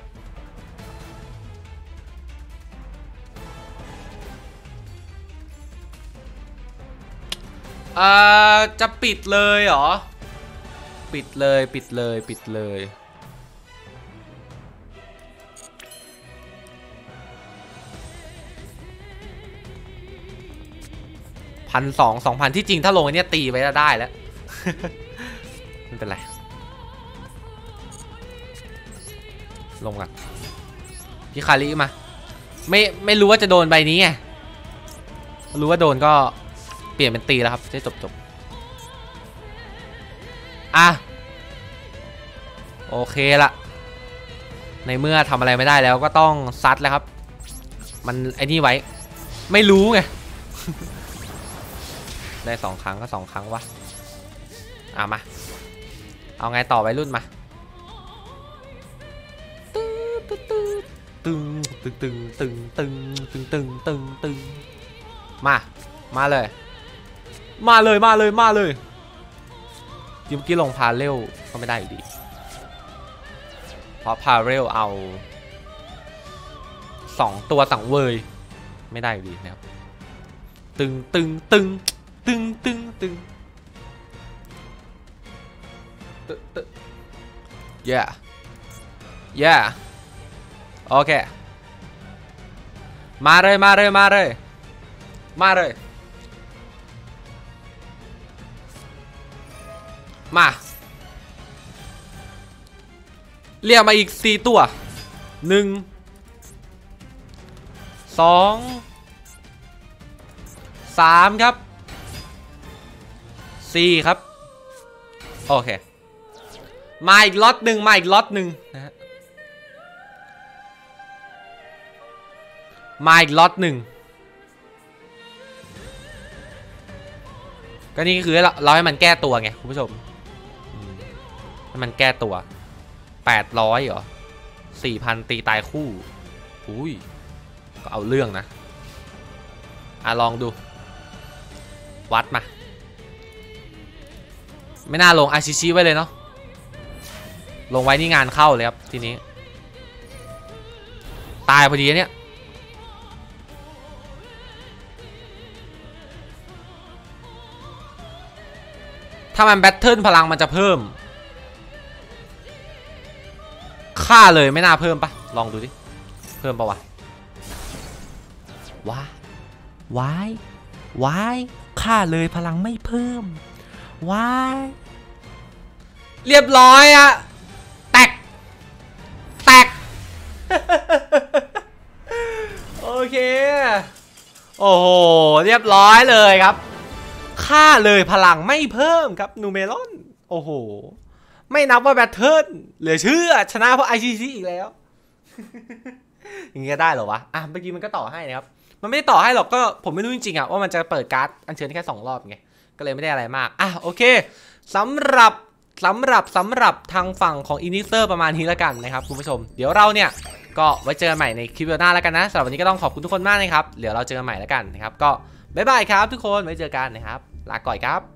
เอ่อจะปิดเลยเหรอปิดเลยปิดเลยปิดเลยพันสองสองพันที่จริงถ้าลงไอ้นี่ตีไว้จะได้แล้ว ไม่เป็นไรลงกันพี่คาริมาไม่ไม่รู้ว่าจะโดนใบนี้ไงรู้ว่าโดนก็เปลี่ยนเป็นตีแล้วครับจะจบจบอ่ะโอเคละในเมื่อทำอะไรไม่ได้แล้วก็ต้องซัดแล้วครับมันไอ้นี่ไว้ไม่รู้ไง ได้สองครั้งก็สองครั้งวะอ่ะมาเอาไงต่อไปรุ่นมาตึงตึงตึงตึงตึงตึงตึงตึงตึงมามาเลยมาเลยมาเลยมาเลยยิมกี้ลงพาเรลก็ไม่ได้อยู่ดีเพราะพาเรลเอาสองตัวสังเวยไม่ได้อยู่ดีนะครับตึงตึงตึงตึงตึงตึงตึงตึง yeah yeah โอเคมาเลยมาเลยมาเลยมาเลยมาเรียกมาอีกสี่ตัวหนึ่งสองสามครับสี่ครับโอเคมาอีกล็อตหนึ่งมาอีกล็อตหนึ่งนะฮะมาอีกล็อตหนึ่งก็นี่คือเราเราให้มันแก้ตัวไงคุณผู้ชมให้มันแก้ตัวแปดร้อยเหรอสี่พันตีตายคู่อุ้ยก็เอาเรื่องนะอ่ะลองดูวัดมาไม่น่าลงอาชิชิไว้เลยเนาะลงไว้นี่งานเข้าเลยครับทีนี้ตายพอดีเนี่ยถ้ามันแบทเทิลพลังมันจะเพิ่มค่าเลยไม่น่าเพิ่มปะลองดูดิเพิ่มปะวะว้ายว้ายว้ายค่าเลยพลังไม่เพิ่มว้ายเรียบร้อยอะแตกแตก โอเคโอ้โหเรียบร้อยเลยครับค่าเลยพลังไม่เพิ่มครับนูเมลอนโอ้โหไม่นับว่าแบทเทิลเหลือเชื่อชนะเพราะ ไอ ซี ซี อีกแล้ว อย่างงี้ก็ได้เหรอวะอ่ะเมื่อกี้มันก็ต่อให้นะครับมันไม่ได้ต่อให้หรอกก็ผมไม่รู้จริงๆอ่ะว่ามันจะเปิดการ์ดอัญเชิญแค่สองรอบไงก็เลยไม่ได้อะไรมากอ่ะโอเคสำหรับสำหรับสำหรับทางฝั่งของอินิเซอร์ประมาณนี้แล้วกันนะครับคุณผู้ชมเดี๋ยวเราเนี่ยก็ไว้เจอกันใหม่ในคลิปหน้าแล้วกันนะสำหรับวันนี้ก็ต้องขอบคุณทุกคนมากนะครับเดี๋ยวเราเจอกันใหม่แล้วกันนะครับก็บ๊ายบายครับทุกคนไว้เจอกันนะครับลาก่อยครับ